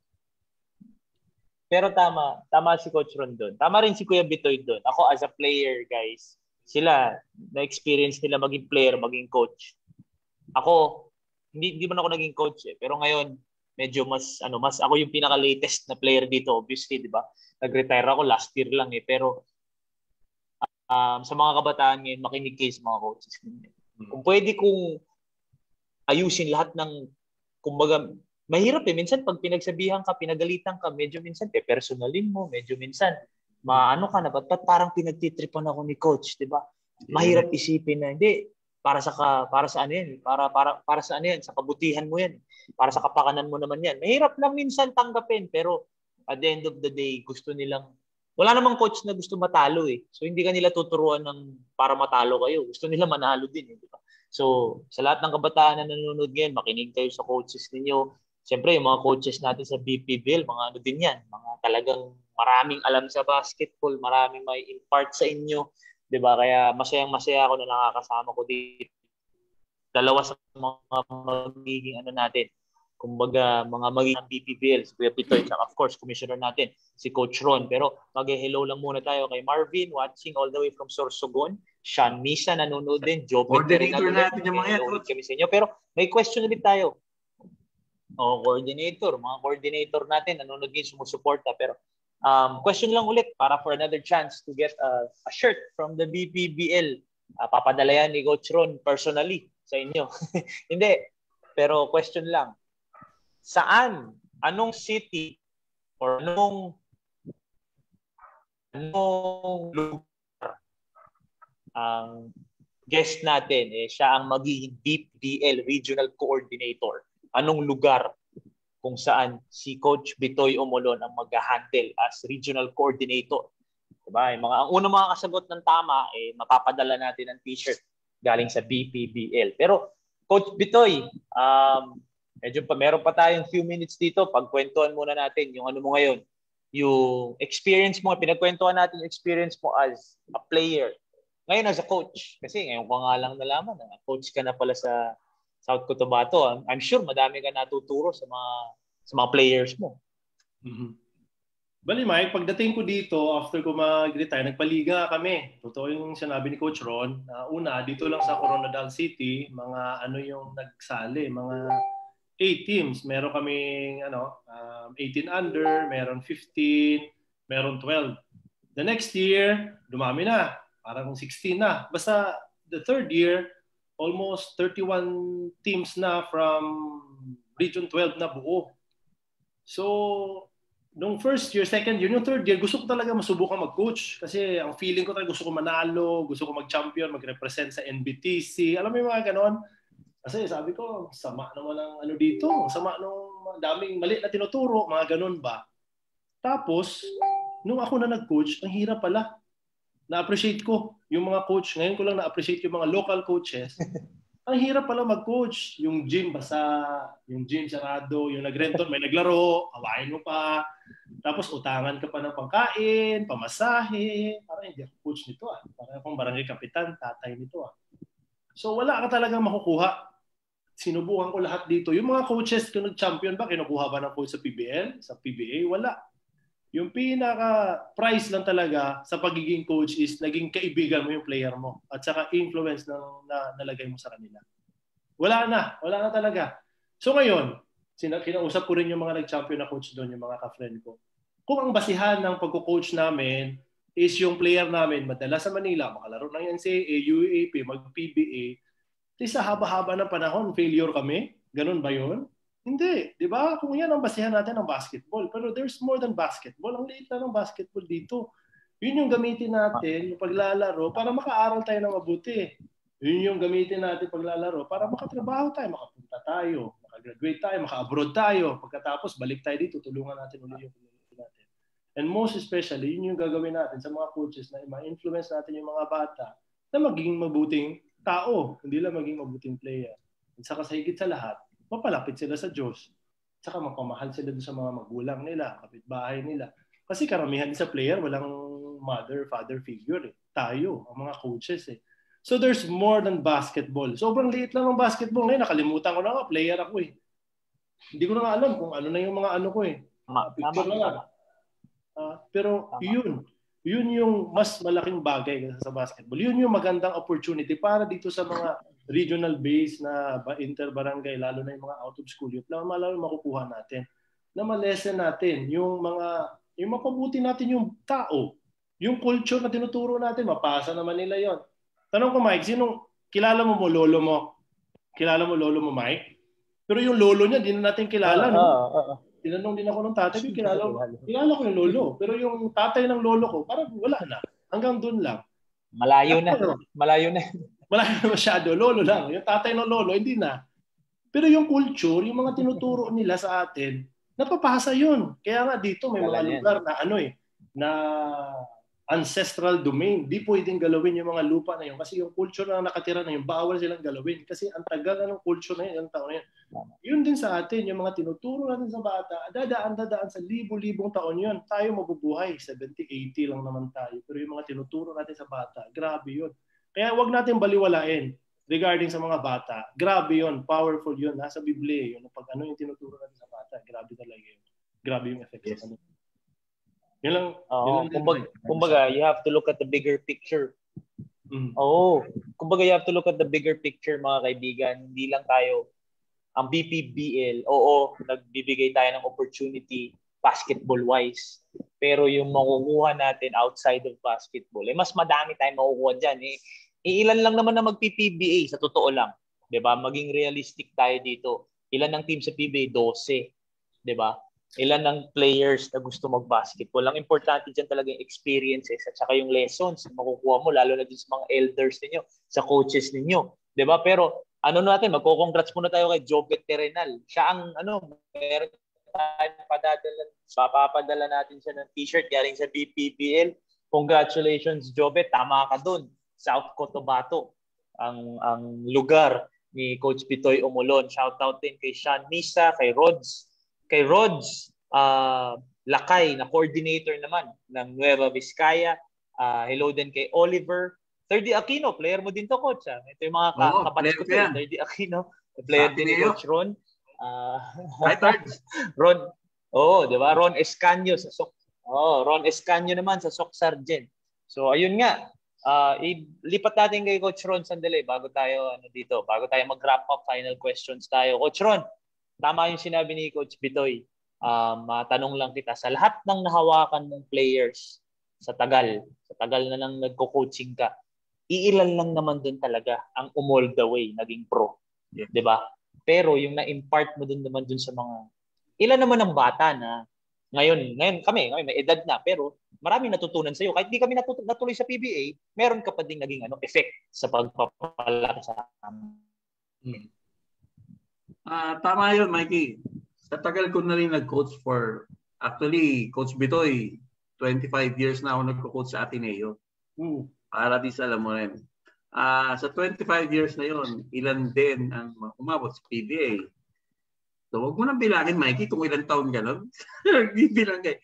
Pero tama si Coach Ron doon. Tama rin si Kuya Bitoy doon. Ako as a player, guys, sila, na-experience nila maging player, maging coach. Ako, hindi man ako naging coach pero ngayon, medyo mas ako yung pinaka-latest na player dito, obviously, di ba? Nag-retire ako last year lang pero sa mga kabataan ngayon, makinig kayo sa mga coaches. Kung pwede kong ayusin lahat ng, kumbaga, mahirap minsan pag pinagsabihan ka, pinagalitan ka, medyo minsan personalin mo, medyo minsan maano ka na, ba't parang pinagtitripan ako ni coach, di ba? Mahirap isipin na, hindi, para sa ano yan, para sa ano yan, sa kabutihan mo yan, para sa kapakanan mo naman yan. Mahirap lang minsan tanggapin, pero at the end of the day, gusto nilang, wala namang coach na gusto matalo So hindi ka nila tuturuan ng para matalo kayo. Gusto nila manalo din, di ba? So sa lahat ng kabataan na nanonood ngayon, makinig kayo sa coaches ninyo. Siyempre, yung mga coaches natin sa BPBL, mga ano din yan, mga talagang maraming alam sa basketball, maraming may impart sa inyo, 'di ba? Kaya masayang-masaya ako na nakakasama ko dito. Dalawa sa mga magiging natin, kumbaga mga maging BPBL, si Kuya Pitoy, and of course, commissioner natin, si Coach Ron. Pero mag-hello lang muna tayo kay Marvin, watching all the way from Sorsogon. Sean Misa, nanonood din. Joe Coordinator natin yung mga yan. Kami sa inyo. Pero may question ulit tayo. Coordinator. Mga coordinator natin, nanonood din, sumusuporta. Pero question lang ulit para for another chance to get a shirt from the BPBL. Papadala yan ni Coach Ron personally sa inyo. Hindi. Pero question lang. Saan? Anong city or anong lugar ang guest natin siya ang magiging BPBL Regional Coordinator? Anong lugar kung saan si Coach Bitoy Omolon ang mag-handle as Regional Coordinator? Diba? Ang unang mga kasagot ng tama, mapapadala natin ng t-shirt galing sa BPBL. Pero Coach Bitoy, medyo meron pa tayong few minutes dito. Pagkwentuhan muna natin yung ano mo ngayon. Yung experience mo, pinagkwentuhan natin yung experience mo as a player. Ngayon as a coach. Kasi ngayon ko nga lang nalaman na coach ka na pala sa South Cotabato. I'm sure madami ka natuturo sa mga players mo. Mm-hmm. Bali Mike, pagdating ko dito, after ko mag-retire, nagpaliga kami. Totoo yung sinabi ni Coach Ron. Una, dito lang sa Coronadal City, mga yung nagsali, mga 8 teams. Meron kaming 18 under, meron 15, meron 12. The next year, dumami na. Parang 16 na. Basta the third year, almost 31 teams na from Region 12 na buo. So, nung first year, second year, yung third year, gusto ko talaga masubukang mag-coach. Kasi ang feeling ko talaga gusto ko manalo, gusto ko mag-champion, mag-represent sa NBTC. Alam mo yung mga ganon? Kasi sabi ko, sama naman ang dito. Sama nung daming mali na tinuturo, mga ganun ba. Tapos, nung ako na nag-coach, ang hirap pala. Na-appreciate ko yung mga coach. Ngayon ko lang na-appreciate yung mga local coaches. Ang hirap pala mag-coach. Yung gym basa, yung gym sarado, yung nag-renton, may naglaro, hawain mo pa. Tapos utangan ka pa ng pangkain, pamasahe. Parang hindi ako coach nito ah. Parang akong barangay kapitan, tatay nito ah. So wala ka talagang makukuha. Sinubukan ko lahat dito. Yung mga coaches kung nag-champion ba, kinukuha ba ng coach sa PBL, sa PBA? Wala. Yung pinaka-price lang talaga sa pagiging coach is naging kaibigan mo yung player mo at saka influence na nalagay mo sa kanila. Wala na talaga. So ngayon, kinausap ko rin yung mga nag-champion na coach doon, yung mga ka-friend ko. Kung ang basihan ng pagko-coach namin is yung player namin madala sa Manila, makalaro ng NCAA, UAAP, mag-PBA, sa haba-haba ng panahon, failure kami? Ganun ba yun? Hindi. Di ba? Kung yan ang basihan natin ng basketball. Pero there's more than basketball. Ang liit lang ng basketball dito. Yun yung gamitin natin, yung paglalaro, para makaaral tayo ng mabuti. Yun yung gamitin natin paglalaro, para makatrabaho tayo, makapunta tayo, makagraduate tayo, maka-abroad tayo. Pagkatapos, balik tayo dito, tulungan natin ulit yung community natin. And most especially, yun yung gagawin natin sa mga coaches na ma-influence natin yung mga bata na magiging mabuting tao, hindi lang maging mabuting player. At saka sa higit sa lahat, mapalapit sila sa Diyos. At saka mapamahal sila doon sa mga magulang nila, kapitbahay nila. Kasi karamihan sa player, walang mother, father figure. Tayo, ang mga coaches. So there's more than basketball. Sobrang liit lang ng basketball. Ngayon, nakalimutan ko na nga, player ako Hindi ko na nga alam kung ano na yung mga ano ko Picture na nga. Pero yun yung mas malaking bagay sa basketball. Yun yung magandang opportunity para dito sa mga regional base na inter-barangay, lalo na yung mga out of school youth, na malalo makukuha natin. Na malesen natin yung mapabuti natin yung tao. Yung culture na tinuturo natin, mapasa naman nila yon. Tanong ko, Mike, kilala mo lolo mo? Kilala mo lolo mo, Mike? Pero yung lolo niya, di na natin kilala. Tinanong din ako ng tatay ko, kilala ko yung lolo. Pero yung tatay ng lolo ko, parang wala na. Hanggang dun lang. Malayo na masyado. Lolo lang. Yung tatay ng lolo, hindi na. Pero yung culture, yung mga tinuturo nila sa atin, napapasa yun. Kaya nga dito may mga lugar na na ancestral domain. Di pwedeng galawin yung mga lupa na yun. Kasi yung culture na nakatira na yun, bawal silang galawin. Kasi ang tagal na ng culture na yun, ang taon na yun. Yun din sa atin, yung mga tinuturo natin sa bata, dadaan sa libo-libong taon yun. Tayo mabubuhay, 70, 80 lang naman tayo. Pero yung mga tinuturo natin sa bata, grabe yun. Kaya wag natin baliwalain regarding sa mga bata, grabe yun, powerful yun, nasa Biblia yun, pag ano yung tinuturo natin sa bata, grabe talaga yun. Grabe yung effect sa kanila. Yun lang. Kumbaga, you have to look at the bigger picture. Kumbaga, you have to look at the bigger picture, mga kaibigan. Hindi lang tayo, ang BPBL, nagbibigay tayo ng opportunity basketball-wise. Pero yung makukuha natin outside of basketball, mas madami tayong makukuha dyan. Ilan lang naman na mag-PBA, sa totoo lang. 'Di ba? Maging realistic tayo dito. Ilan ang team sa PBA? 12. 'Di ba? Ilan ang players na gusto mag-basketball? Ang importante dyan talaga yung experiences at saka yung lessons na makukuha mo, lalo na dun sa mga elders ninyo, sa coaches ninyo. 'Di ba? Pero magko-congrats muna tayo kay Jobet Terenal. Siya ang meron tayong papapadala natin siya ng t-shirt galing sa BPBL. Congratulations, Jobet. Tama ka dun. South Cotabato, ang lugar ni Coach Bitoy Omolon. Shout out din kay Sean Misa, kay Rods. Kay Rods Lakay na coordinator naman ng Nueva Vizcaya. Hello din kay Oliver. Ferdy Aquino, player mo din to, Coach. Ito yung mga kabatch ko. Ferdy Aquino, player din ni Coach Ron. Ron, di ba? Ron Escanio sa Ron Escanio naman sa Sok Sargent. So ayun nga. Lipat natin kay Coach Ron sandali bago tayo mag-wrap up, final questions tayo. Coach Ron, tama yung sinabi ni Coach Bitoy. Matanong lang kita, sa lahat ng nahawakan ng players sa tagal na lang nagko-coaching ka, iilan lang naman doon talaga ang all the way naging pro. Yeah. 'Di ba? Pero yung na-impart mo doon naman doon sa mga ilan naman ang bata na ngayon kami may edad na, pero maraming natutunan sa iyo. Kahit di kami natuloy sa PBA, meron ka pa ding naging effect sa pagpapalaki sa amin. Tama yun, Mikey. Sa tagal ko na rin nag-coach actually, Coach Bitoy, 25 years na ako nagko-coach sa Ateneo. Para di sa alam mo rin. Sa 25 years na yun, ilan din ang umabot sa PBA. So, huwag mo nang bilangin, Mikey, kung ilang taon ka nun. Bibilang kayo.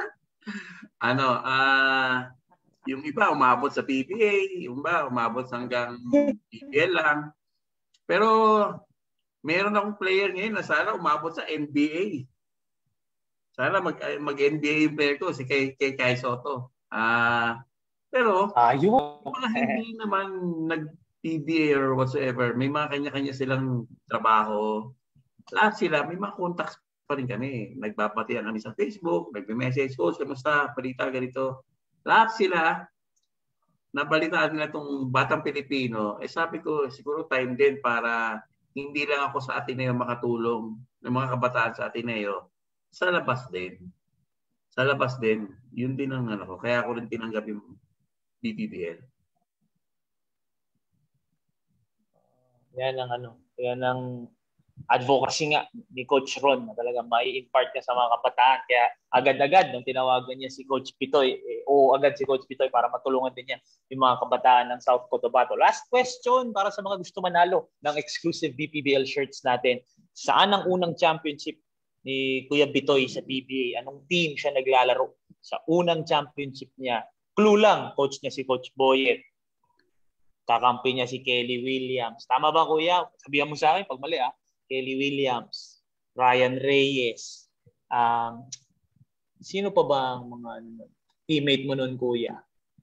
Yung iba umabot sa PBA, yung iba umabot hanggang PBL lang. Pero meron akong player ngayon na sana umabot sa NBA. Sana mag-NBA yung player ko, si Kai Soto. Pero mga hindi naman nag-PBA or whatsoever, may mga kanya-kanya silang trabaho. Lahat sila, may mga contacts pa rin kami. Nagbabatian kami sa Facebook, nagme-message, Coach, kamusta, balita, ganito. Lahat sila, nabalitaan nila itong batang Pilipino. Sabi ko, siguro time din para hindi lang ako sa Ateneo makatulong ng mga kabataan sa Ateneo. Sa labas din. Sa labas din. Yun din ang ko. Kaya ako rin tinanggap yung BPBL. Yan ang advocacy nga ni Coach Ron na talagang mai-impart niya sa mga kabataan. Kaya agad-agad nung tinawagan niya si Coach Pitoy, agad si Coach Pitoy para matulungan din niya yung mga kabataan ng South Cotabato. Last question para sa mga gusto manalo ng exclusive BPBL shirts natin. Saan ang unang championship ni Kuya Bitoy sa PBA? Anong team siya naglalaro sa unang championship niya? Clue lang, coach niya si Coach Boyet. Kakampi niya si Kelly Williams. Tama ba, Kuya? Sabihan mo sa akin pag mali, Kelly Williams, Ryan Reyes, sino pa ba ang mga teammate mo nun, Kuya?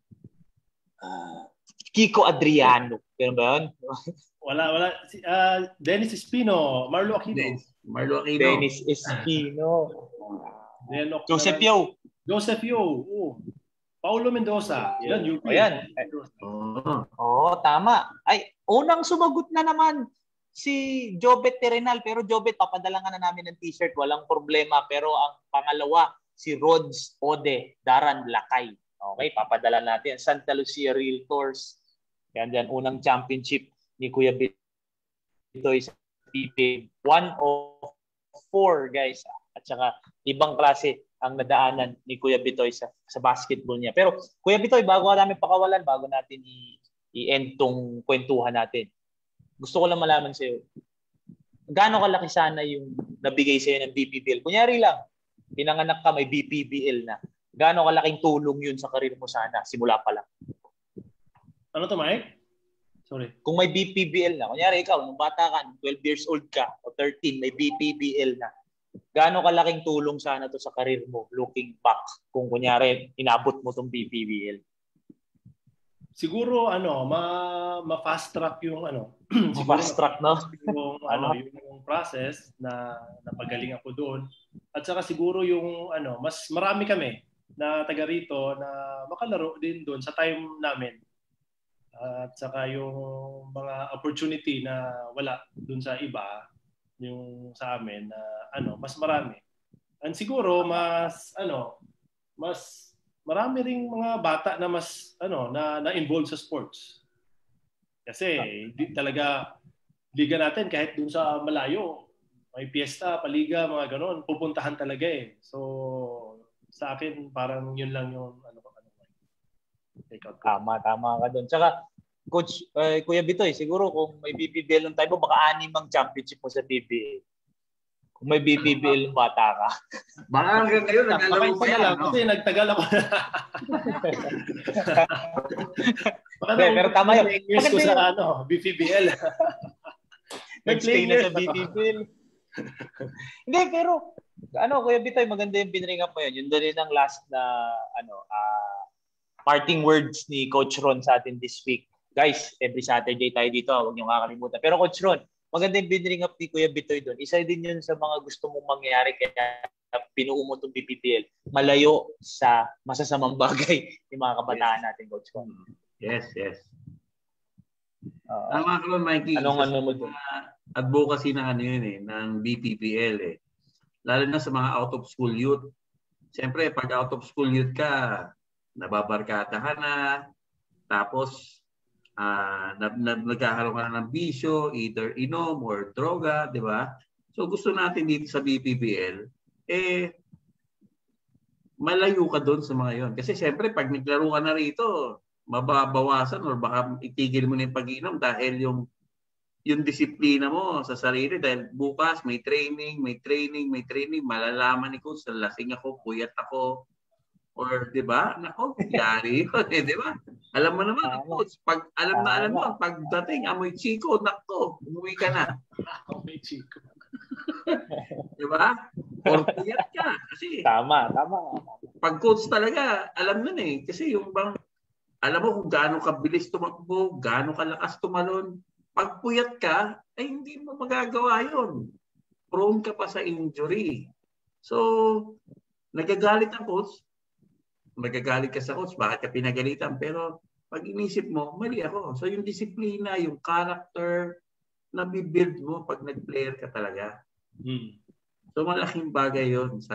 Kiko Adriano. Pero ba yun? Wala. Dennis Espino, Marlo Aquino. Dennis Espino. Joseph Yo. Paulo Mendoza. Yan, UP. Ayan. Tama. Ay, unang sumagot na naman si Jobet Terenal. Pero Jobet, papadala nga na namin ng t-shirt. Walang problema. Pero ang pangalawa, si Rods Ode Daran Lakay. Okay, papadala natin. Santa Lucia Realtors. Yan, unang championship ni Kuya Bitoy sa PBA. 1 of 4, guys. At saka, ibang klase ang nadaanan ni Kuya Bitoy sa basketball niya. Pero, Kuya Bitoy, bago namin pakawalan, bago natin i-end tong kwentuhan natin, gusto ko lang malaman sa'yo, gaano kalaki sana yung nabigay sa'yo ng BPBL? Kunyari lang, pinanganak ka, may BPBL na. Gaano kalaking tulong yun sa karir mo sana, simula pa lang? Ano to, Mike? Sorry. Kung may BPBL na, kunyari ikaw, nung bata ka, 12 years old ka, o 13, may BPBL na, gaano kalaking tulong sana to sa karir mo, looking back, kung kunyari, inabot mo tong BPBL? Siguro, ma-fast track yung, Fast track, no? Yung process na napagaling ako doon. At saka siguro yung, mas marami kami na taga rito na makalaro din doon sa time namin. At saka yung mga opportunity na wala dun sa iba, yung sa amin na mas marami. And siguro mas marami ring mga bata na mas na involved sa sports. Kasi talaga liga natin kahit dun sa malayo, may piyesta, paliga, mga ganon, pupuntahan talaga eh. So sa akin parang yun lang yung Tama ka doon. Tsaka, Coach, Kuya Bitoy, siguro kung may BPBL ng tayo, baka 6 ang championship mo sa PBA. Kung may BPBL ng bata ka. Baka hanggang ngayon, naglalaro pa yan. Kasi nagtagal ako. Pero tama yun. English ko sa BPBL. Nag-stay na sa BPBL. Hindi, pero Kuya Bitoy, maganda yung binring up mo yun. Yun din ang last na parting words ni Coach Ron sa atin this week. Guys, every Saturday tayo dito, huwag niyong kakalimutan. Pero Coach Ron, maganda yung binring up ni Kuya Bitoy doon. Isa din yun sa mga gusto mong mangyari kaya pinuo mo itong BPBL. Malayo sa masasamang bagay yung mga kabataan natin, Coach Ron. Yes. Tama ka ba, Mikey? Anong mo doon? Advocacy na yun ng BPBL eh. Lalo na sa mga out-of-school youth. Siyempre, pag out-of-school youth ka, nababarkada ka na, tapos nagkakaroon ka na ng bisyo, either inom or droga, di ba? So gusto natin dito sa BPBL, malayo ka doon sa mga yon. Kasi siyempre, pag naglaro ka na rito, mababawasan or baka itigil mo na yung pag-inom dahil yung disiplina mo sa sarili dahil bukas may training, malalaman ni coach, lasing ako, puyat ako, or 'di ba? Nako, yari 'yun, di ba? Alam mo naman, coach, pag alam mo, pagdating amoy chiko, nako, umuwi ka na. Amoy chiko. Di ba? Or puyat ka kasi Tama. Pag coach talaga, alam nun eh, kasi yung bang alam mo kung gaano kabilis tumakbo, gaano kalakas tumalon. Pag puyat ka, ay hindi mo magagawa yun. Prone ka pa sa injury. So, nagagalit ang coach. Magagalit ka sa coach, bakit ka pinagalitan? Pero pag inisip mo, mali ako. So, yung disiplina, yung character, nabibuild mo pag nag-player ka talaga. So, malaking bagay yun sa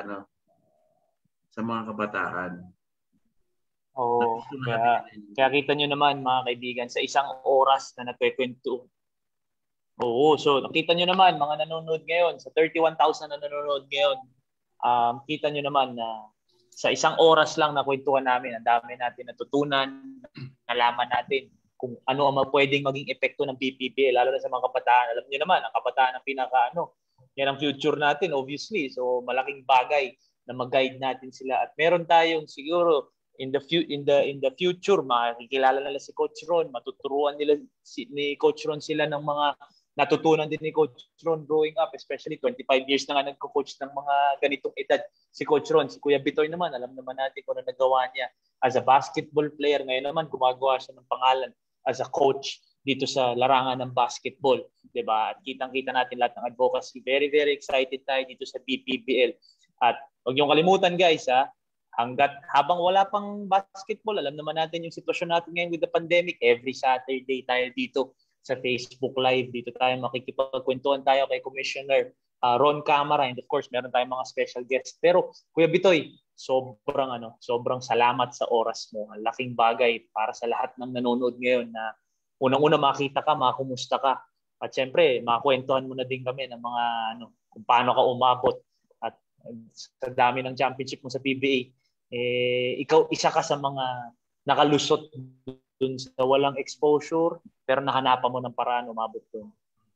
mga kabataan. Oo. Kaya kita nyo naman, mga kaibigan, sa isang oras na nagkwento. Oo. So, nakita nyo naman, mga nanonood ngayon, sa 31,000 na nanonood ngayon, kita nyo naman na sa isang oras lang na kwentuhan namin, ang dami natin natutunan, nalaman natin kung ano ang pwedeng maging epekto ng BPBL, lalo na sa mga kabataan. Alam nyo naman, ang kabataan ang yan ang future natin, obviously. So, malaking bagay na mag-guide natin sila. At meron tayong siguro, in the future, makikilala nila si Coach Ron, matuturuan nila ni Coach Ron sila ng mga natutunan din ni Coach Ron growing up, especially 25 years na nga nagko-coach ng mga ganitong edad si Coach Ron. Si Kuya Bitoy naman, alam naman natin kung ano nagawa niya as a basketball player. Ngayon naman, gumagawa siya ng pangalan as a coach dito sa larangan ng basketball. Diba? At kitang-kita natin lahat ng advocacy. Very, very excited tayo dito sa BPBL. At huwag niyong kalimutan guys, habang wala pang basketball, alam naman natin yung sitwasyon natin ngayon with the pandemic. Every Saturday tayo dito sa Facebook Live. Dito tayo makikipagkwentuhan tayo kay Commissioner Ron Camara. And of course, meron tayong mga special guests. Pero Kuya Bitoy, sobrang salamat sa oras mo. Ang laking bagay para sa lahat ng nanonood ngayon na unang-una makita ka, makumusta ka. At syempre, makakwentuhan mo na din kami ng mga kung paano ka umabot at sa dami ng championship mo sa PBA. Ikaw isa ka sa mga nakalusot dun sa walang exposure pero nahanapan mo ng paraan umabot dun.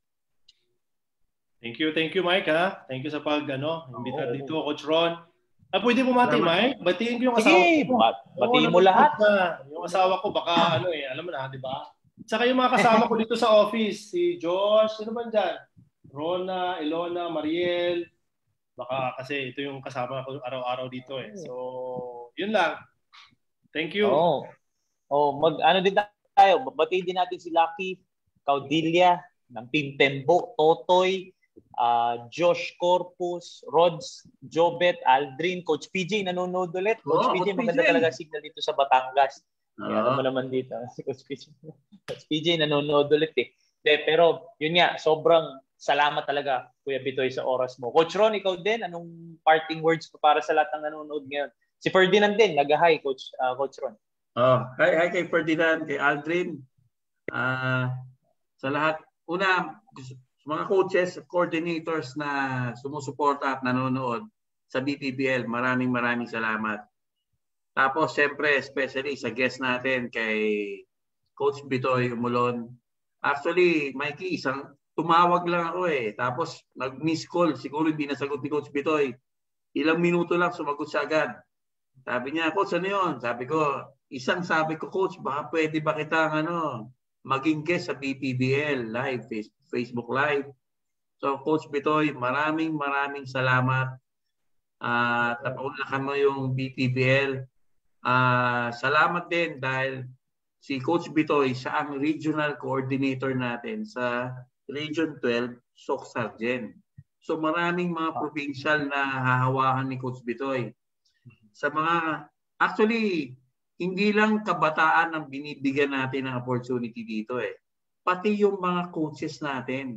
Thank you Mike ha. Thank you sa imbita dito Coach Ron. Pwede mo mati Mike? Batiin ko yung asawa ko. Batiin mo lahat. Yung asawa ko baka alam mo na, 'di ba? Saka yung mga kasama ko dito sa office, si Josh, sino man dyan? Rona, Ilona, Mariel. Baka kasi ito yung kasama ko araw-araw dito eh. So, yun lang. Thank you. Ano din tayo, batiin din natin si Lucky, Caudilia, ng Team Tembo, Totoy, Josh Corpus, Rods, Jobet, Aldrin, Coach PJ nanonood ulit. Coach PJ, maganda talaga signal dito sa Batangas. Ano mo naman dito, si Coach PJ. Coach PJ nanonood ulit eh. Pero yun nga, sobrang salamat talaga, Kuya Bitoy, sa oras mo. Coach Ron, ikaw din, anong parting words para sa lahat ng nanonood ngayon? Si Ferdinand din, nag-hi, Coach Ron. Hi kay Ferdinand, kay Aldrin. Sa lahat, mga coaches, coordinators na sumusuporta at nanonood sa BPBL, maraming salamat. Tapos, siyempre, especially sa guest natin kay Coach Bitoy Umulon. Actually, Mikey, tumawag lang ako eh. Tapos, nag-miss call. Siguro hindi nasagot ni Coach Bitoy. Ilang minuto lang, sumagot siya agad. Sabi niya, Coach, ano yun? Sabi ko, Coach, baka pwede ba kitang maging guest sa BPBL live, Facebook Live. So, Coach Bitoy, maraming salamat. Napaulakan mo yung BPBL. Salamat din dahil si Coach Bitoy, siya ang regional coordinator natin sa Region 12, Soc Sargent. So, maraming mga provincial na hahawakan ni Coach Bitoy. Actually, hindi lang kabataan ang binibigyan natin ng opportunity dito eh. Pati yung mga coaches natin.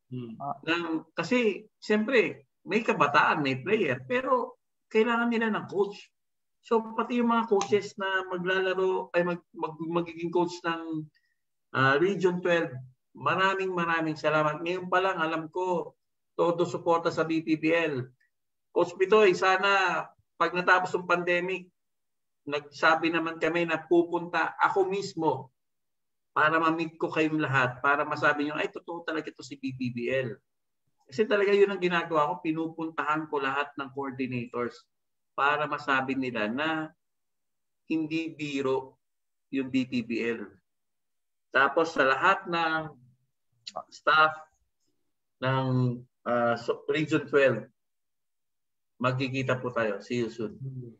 Kasi, siyempre, may kabataan, may player, pero kailangan nila ng coach. So, pati yung mga coaches na maglalaro, ay magiging coach ng Region 12, maraming salamat. Ngayon pa lang, alam ko, todo suporta sa BPBL. Coach Bitoy, sana pag natapos yung pandemic, nagsabi naman kami na pupunta ako mismo para ma-meet ko kayong lahat, para masabi nyo, ay totoo talaga ito si BPBL. Kasi talaga yun ang ginagawa ko, pinupuntahan ko lahat ng coordinators para masabi nila na hindi biro yung BPBL. Tapos sa lahat ng staff ng Region 12, magkikita po tayo. See you soon.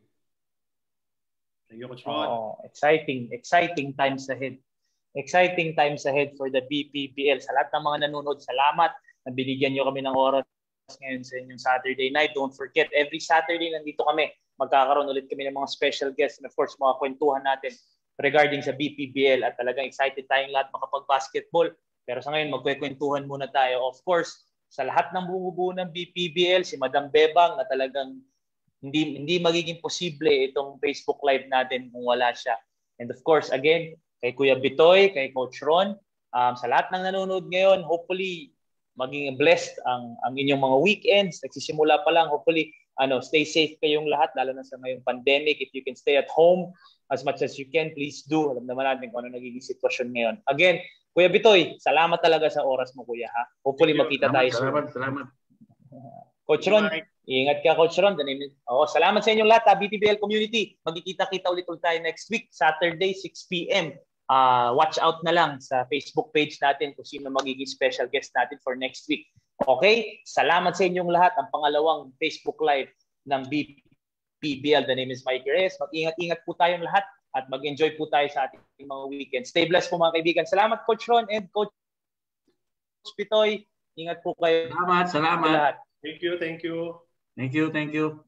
Thank you, Coach Ron. Exciting times ahead. Exciting times ahead for the BPBL. Sa lahat ng mga nanonood, salamat na binigyan nyo kami ng oras ngayon sa inyong Saturday night. Don't forget, every Saturday nandito kami. Magkakaroon ulit kami ng mga special guests and of course, mga kwentuhan natin regarding sa BPBL at talagang excited tayong lahat makapag-basketball. Pero sa ngayon, magkwekwentuhan muna tayo. Of course, sa lahat ng bumubuo ng BPBL, si Madam Bebang na talagang hindi magiging posible itong Facebook Live natin kung wala siya. And of course, again, kay Kuya Bitoy, kay Coach Ron, sa lahat ng nanonood ngayon, hopefully maging blessed ang inyong mga weekends. Nagsisimula pa lang, hopefully stay safe kayong lahat, lalo na sa ngayong pandemic. If you can stay at home as much as you can, please do. Alam naman natin kung ano nagiging sitwasyon ngayon. Again, Kuya Bitoy, salamat talaga sa oras mo, Kuya. Ha? Hopefully makita tayo soon. Salamat. Coach Ron, ingat ka, Coach Ron. Salamat sa inyong lahat, BPBL community. Magkikita-kita ulit tayo next week, Saturday, 6 p.m. Watch out na lang sa Facebook page natin kung sino magiging special guest natin for next week. Okay? Salamat sa inyong lahat. Ang pangalawang Facebook Live ng BPBL. The name is Mike Reyes. Mag-ingat-ingat po tayong lahat at mag-enjoy po tayo sa ating mga weekend. Stay blessed po mga kaibigan. Salamat Coach Ron and Coach Bitoy. Ingat po kayo. Salamat. Thank you. Thank you.